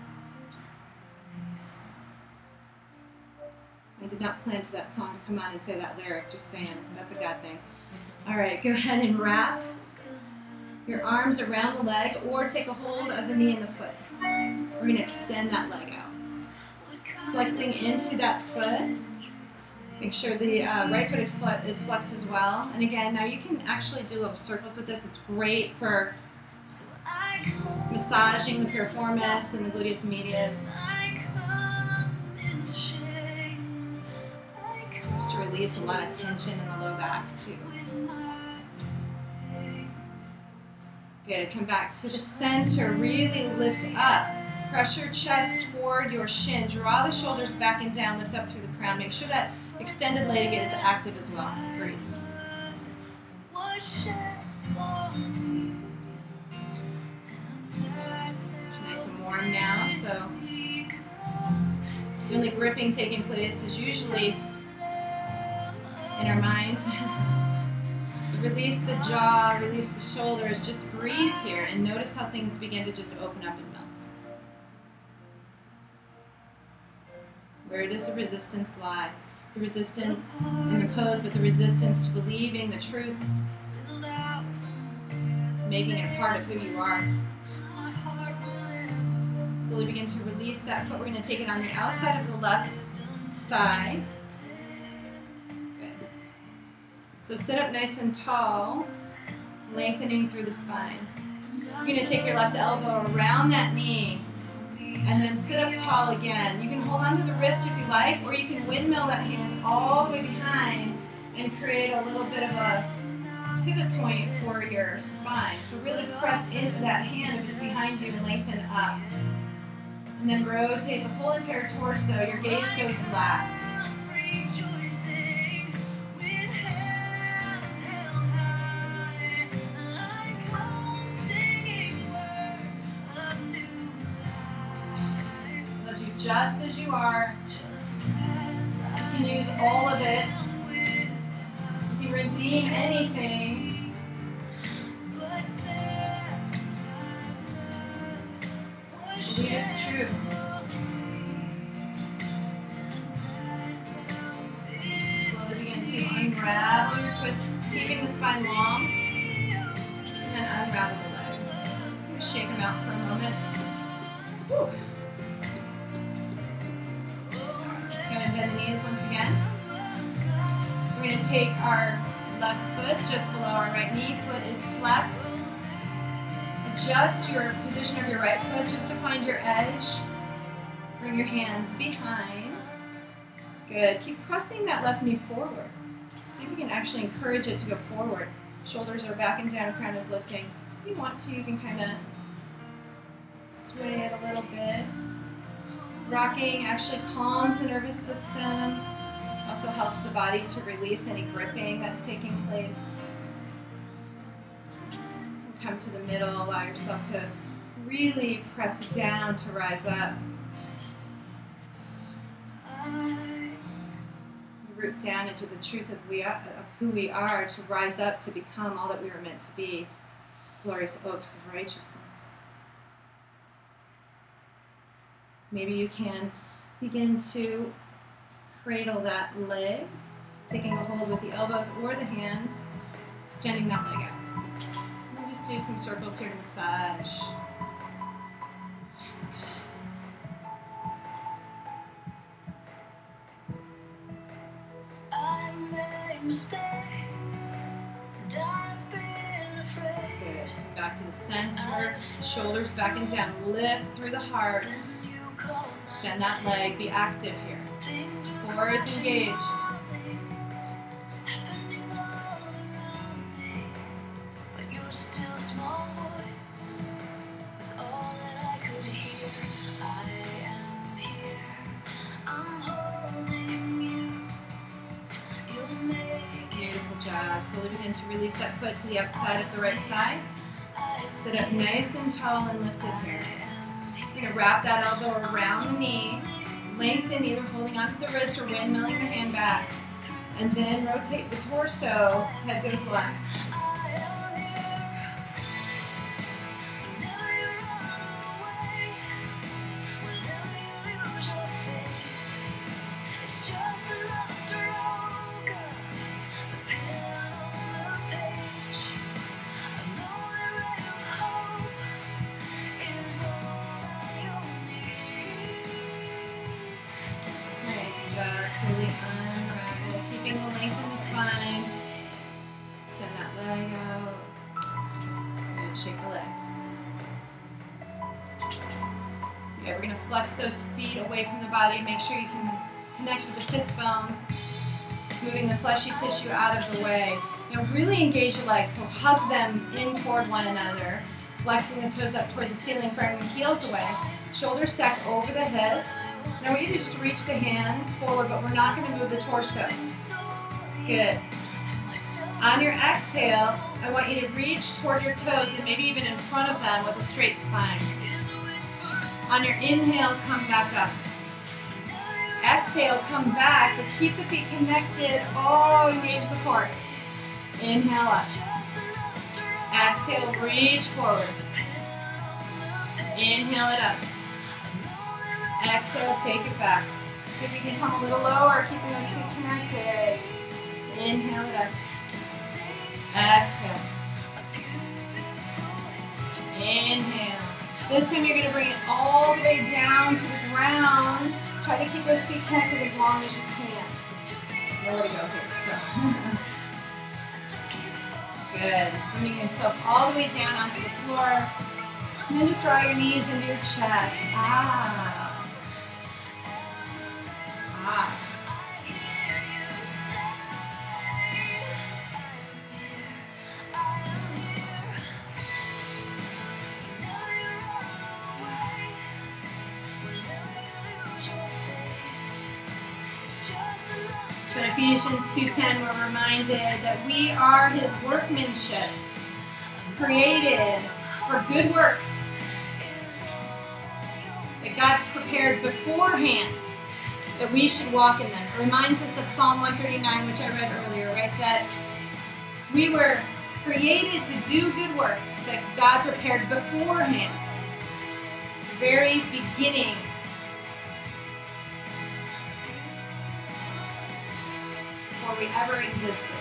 I did not plan for that song to come on and say that lyric, just saying, that's a God thing. All right, go ahead and wrap your arms around the leg or take a hold of the knee and the foot. We're going to extend that leg out. Flexing into that foot. Make sure the uh, right foot is, fle is flexed as well. And again, now you can actually do little circles with this. It's great for massaging the piriformis and the gluteus medius. Just to release a lot of tension in the low back too. Good. Come back to the center. Really lift up. Press your chest toward your shin. Draw the shoulders back and down. Lift up through the crown. Make sure that extended leg is active as well. Great. Nice and warm now. So the only gripping taking place is usually in our mind. So release the jaw, release the shoulders. Just breathe here and notice how things begin to just open up and melt. Where does the resistance lie? The resistance in the pose, but the resistance to believing the truth, making it a part of who you are. Slowly begin to release that foot. We're going to take it on the outside of the left thigh. Good. So sit up nice and tall, lengthening through the spine. You're going to take your left elbow around that knee and then sit up tall again. You can hold on to the wrist if you like, or you can windmill that hand all the way behind and create a little bit of a pivot point for your spine. So really press into that hand if it's behind you and lengthen up. And then rotate the whole entire torso. Your gaze goes last. Just as you are. You can use all of it. You can redeem anything. Believe it's true. Slowly begin to unravel your twist, keeping the spine long, and then unravel the leg. Shake them out for a moment. Whew. Bend the knees once again. We're going to take our left foot just below our right knee. Foot is flexed. Adjust your position of your right foot just to find your edge. Bring your hands behind. Good. Keep pressing that left knee forward. See if you can actually encourage it to go forward. Shoulders are back and down, crown is lifting. If you want to, you can kind of sway it a little bit. Rocking actually calms the nervous system. Also helps the body to release any gripping that's taking place. Come to the middle, allow yourself to really press down to rise up. Root down into the truth of, we are, of who we are, to rise up to become all that we were meant to be, glorious oaks of righteousness. Maybe you can begin to cradle that leg, taking a hold with the elbows or the hands, extending that leg out. And just do some circles here to massage. That's good. I made mistakes, and I've been afraid. Good. Come back to the center, shoulders back and down. Lift through the heart. Extend that leg. Be active here. Core is engaged. But your still small voice was all that I could hear. I am here. I'm holding you. You'll make Beautiful job. Slowly begin to release that foot to the outside of the right thigh. Sit up nice and tall and lifted here. You're going to wrap that elbow around the knee. Lengthen, either holding onto the wrist or windmilling the hand back. And then rotate the torso. Head goes left. Slowly unravel, keeping the length in the spine. Send that leg out. Good, shake the legs. Okay, we're going to flex those feet away from the body. Make sure you can connect with the sits bones, moving the fleshy tissue out of the way. Now really engage the legs, so hug them in toward one another, flexing the toes up towards the ceiling, firing the heels away. Shoulders stack over the hips. Now I want you to just reach the hands forward, but we're not going to move the torso. Good. On your exhale, I want you to reach toward your toes and maybe even in front of them with a straight spine. On your inhale, come back up. Exhale, come back, but keep the feet connected. Oh, engage the core. Inhale up. Exhale, reach forward. Inhale it up. Exhale, take it back. See if we can come a little lower, keeping those feet connected. Inhale it up. Exhale. Inhale. This time you're going to bring it all the way down to the ground. Try to keep those feet connected as long as you can. Nowhere to go here, so. Good. Bringing yourself all the way down onto the floor. And then just draw your knees into your chest. Ah. Ah. So in Ephesians two ten, we're reminded that we are His workmanship, created for good works, that God prepared beforehand that we should walk in them. It reminds us of Psalm one thirty-nine, which I read earlier, right? That we were created to do good works that God prepared beforehand, the very beginning. Before we ever existed.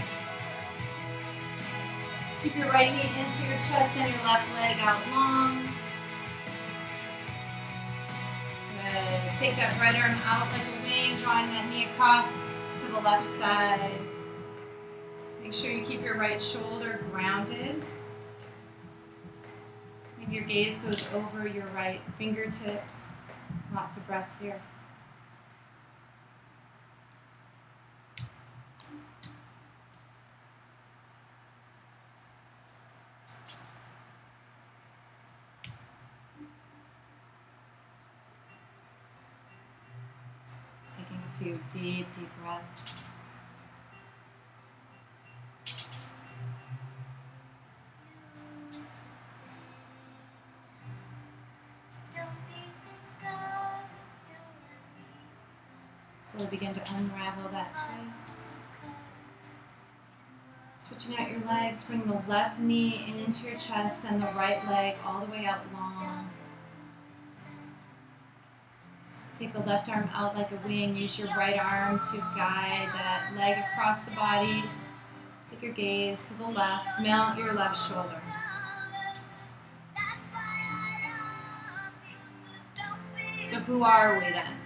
Keep your right knee into your chest and your left leg out long. Good. Take that right arm out like a wing, drawing that knee across to the left side. Make sure you keep your right shoulder grounded. Maybe your gaze goes over your right fingertips. Lots of breath here. few deep, deep breaths. Slowly begin to unravel that twist. Switching out your legs, bring the left knee in into your chest, send the right leg all the way out long. Take the left arm out like a wing. Use your right arm to guide that leg across the body. Take your gaze to the left. Mount your left shoulder. So who are we then?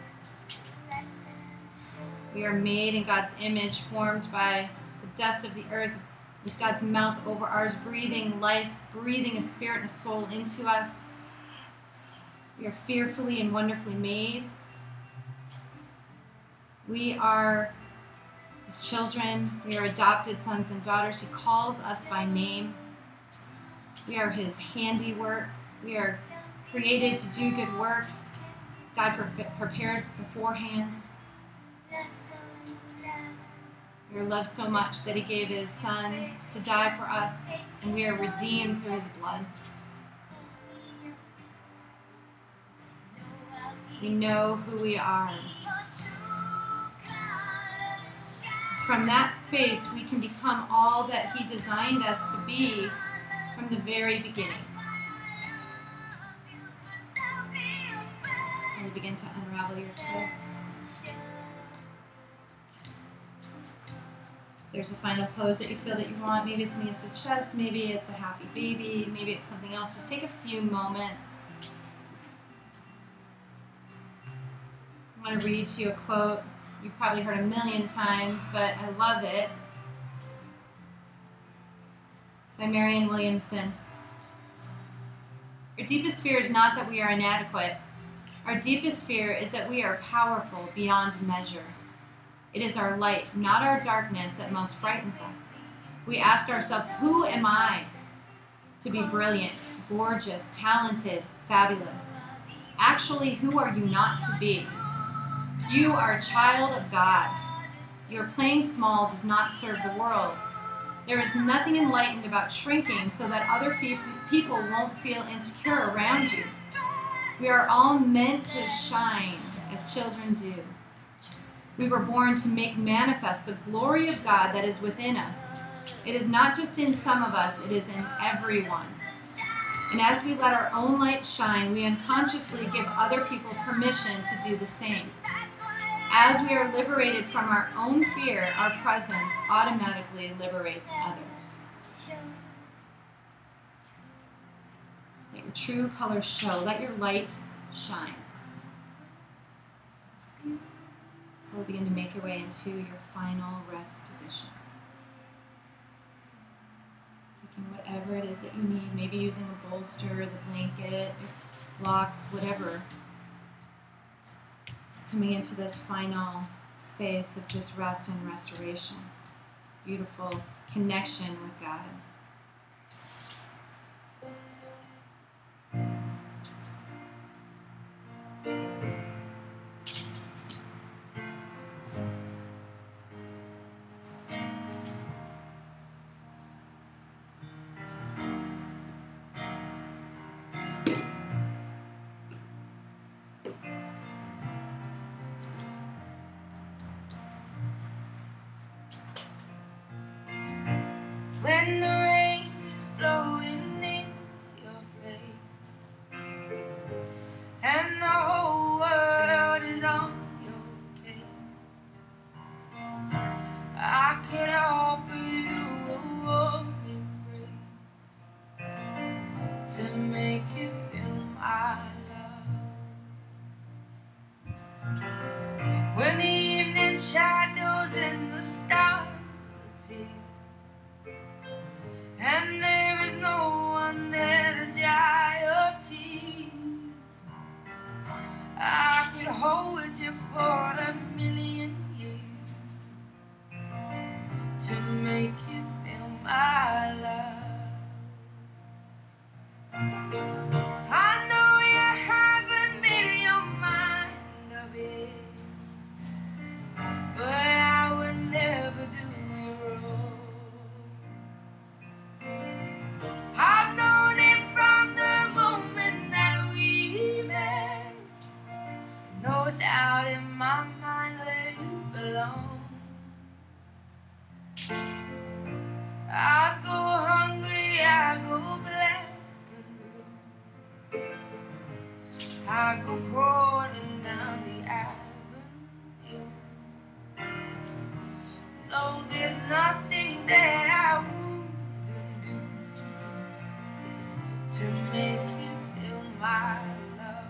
We are made in God's image, formed by the dust of the earth, with God's mouth over ours, breathing life, breathing a spirit and a soul into us. We are fearfully and wonderfully made. We are His children. We are adopted sons and daughters. He calls us by name. We are His handiwork. We are created to do good works. God pre- prepared beforehand. We are loved so much that He gave His Son to die for us, and we are redeemed through His blood. We know who we are. From that space, we can become all that He designed us to be from the very beginning. So we begin to unravel your twists. There's a final pose that you feel that you want. Maybe it's knees to chest, maybe it's a happy baby, maybe it's something else. Just take a few moments. I want to read to you a quote you've probably heard a million times, but I love it, by Marianne Williamson. Our deepest fear is not that we are inadequate. Our deepest fear is that we are powerful beyond measure. It is our light, not our darkness, that most frightens us. We ask ourselves, who am I to be brilliant, gorgeous, talented, fabulous? Actually, who are you not to be? You are a child of God. Your playing small does not serve the world. There is nothing enlightened about shrinking so that other pe- people won't feel insecure around you. We are all meant to shine as children do. We were born to make manifest the glory of God that is within us. It is not just in some of us, it is in everyone. And as we let our own light shine, we unconsciously give other people permission to do the same. As we are liberated from our own fear, our presence automatically liberates others. Let your true colors show. Let your light shine. So we'll begin to make your way into your final rest position. Taking whatever it is that you need, maybe using a bolster, the blanket, blocks, whatever. Just coming into this final space of just rest and restoration. Beautiful connection with God. When the rain is blowing in your face and the whole world is on your case, I could offer you a warm embrace to make you feel my love. When the evening shadows and the stars appear, and there is no one there to dry your tears, I could hold you for a million years to make you feel my love. I know you haven't made your mind up yet, no doubt in my mind where you belong. I go hungry, I go black and blue. I go crawling down the avenue. No, there's nothing that I wouldn't do to make you feel my love.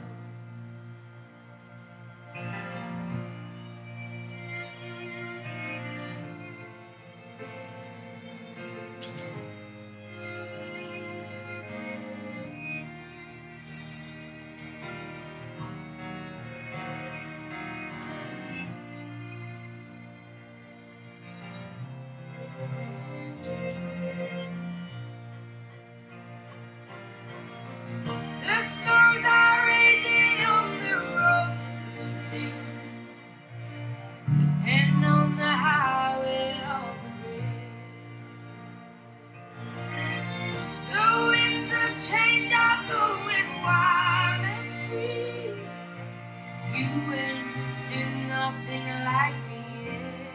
The storms are raging on the rolling sea, and on the highway of regret. The winds of change are blowing wild and free. You ain't seen nothing like me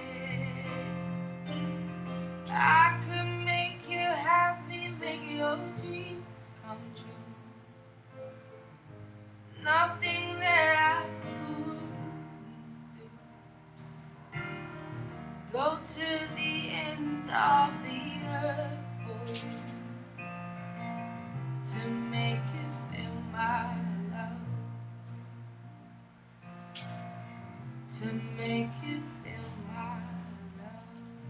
yet. I could make you happy, make your dreams come true. Nothing that I could do. Go to the ends of the earth for you, to make you feel my love, to make you feel my love.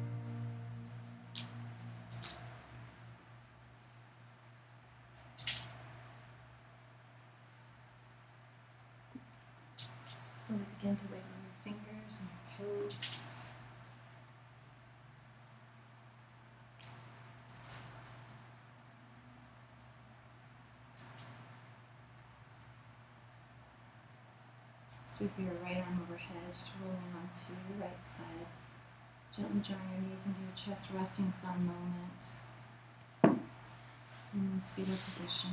Slowly begin to wiggle your fingers and your toes. Sweep your right arm overhead, just rolling onto your right side. Gently drawing your knees into your chest, resting for a moment in this fetal position.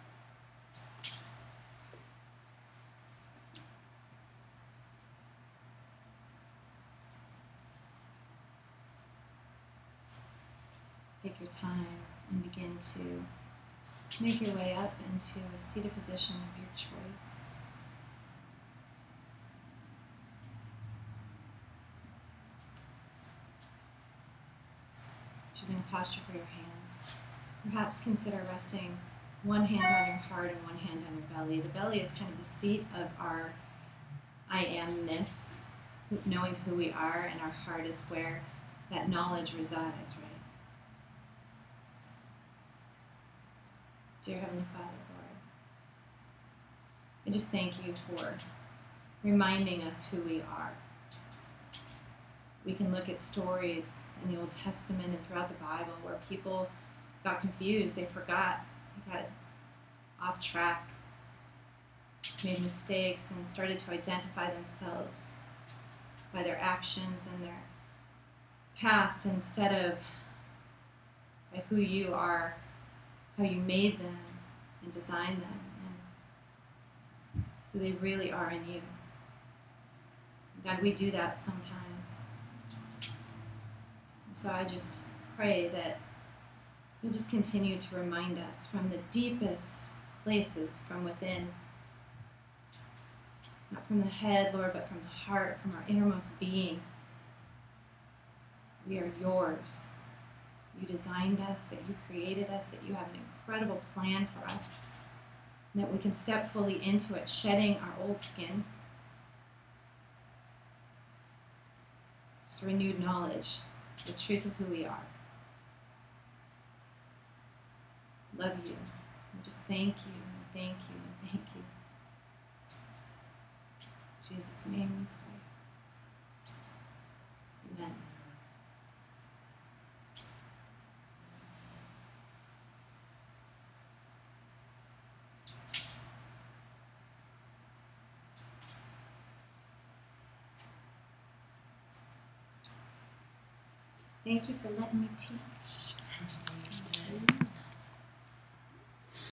Take your time and begin to make your way up into a seated position of your choice. Choosing a posture for your hands. Perhaps consider resting one hand on your heart and one hand on your belly. The belly is kind of the seat of our I am-ness, knowing who we are, and our heart is where that knowledge resides, right? Dear Heavenly Father, Lord, I just thank you for reminding us who we are. We can look at stories in the Old Testament and throughout the Bible where people got confused, they forgot, they got off track, made mistakes, and started to identify themselves by their actions and their past instead of by who you are, how you made them and designed them, and who they really are in you. God, we do that sometimes. And so I just pray that you'll just continue to remind us from the deepest places from within, not from the head, Lord, but from the heart, from our innermost being. We are yours. You designed us, that you created us, that you have an incredible plan for us, and that we can step fully into it, shedding our old skin. Just renewed knowledge, the truth of who we are. Love you. And just thank you, and thank you, and thank you. In Jesus' name we pray. Amen. Thank you for letting me teach.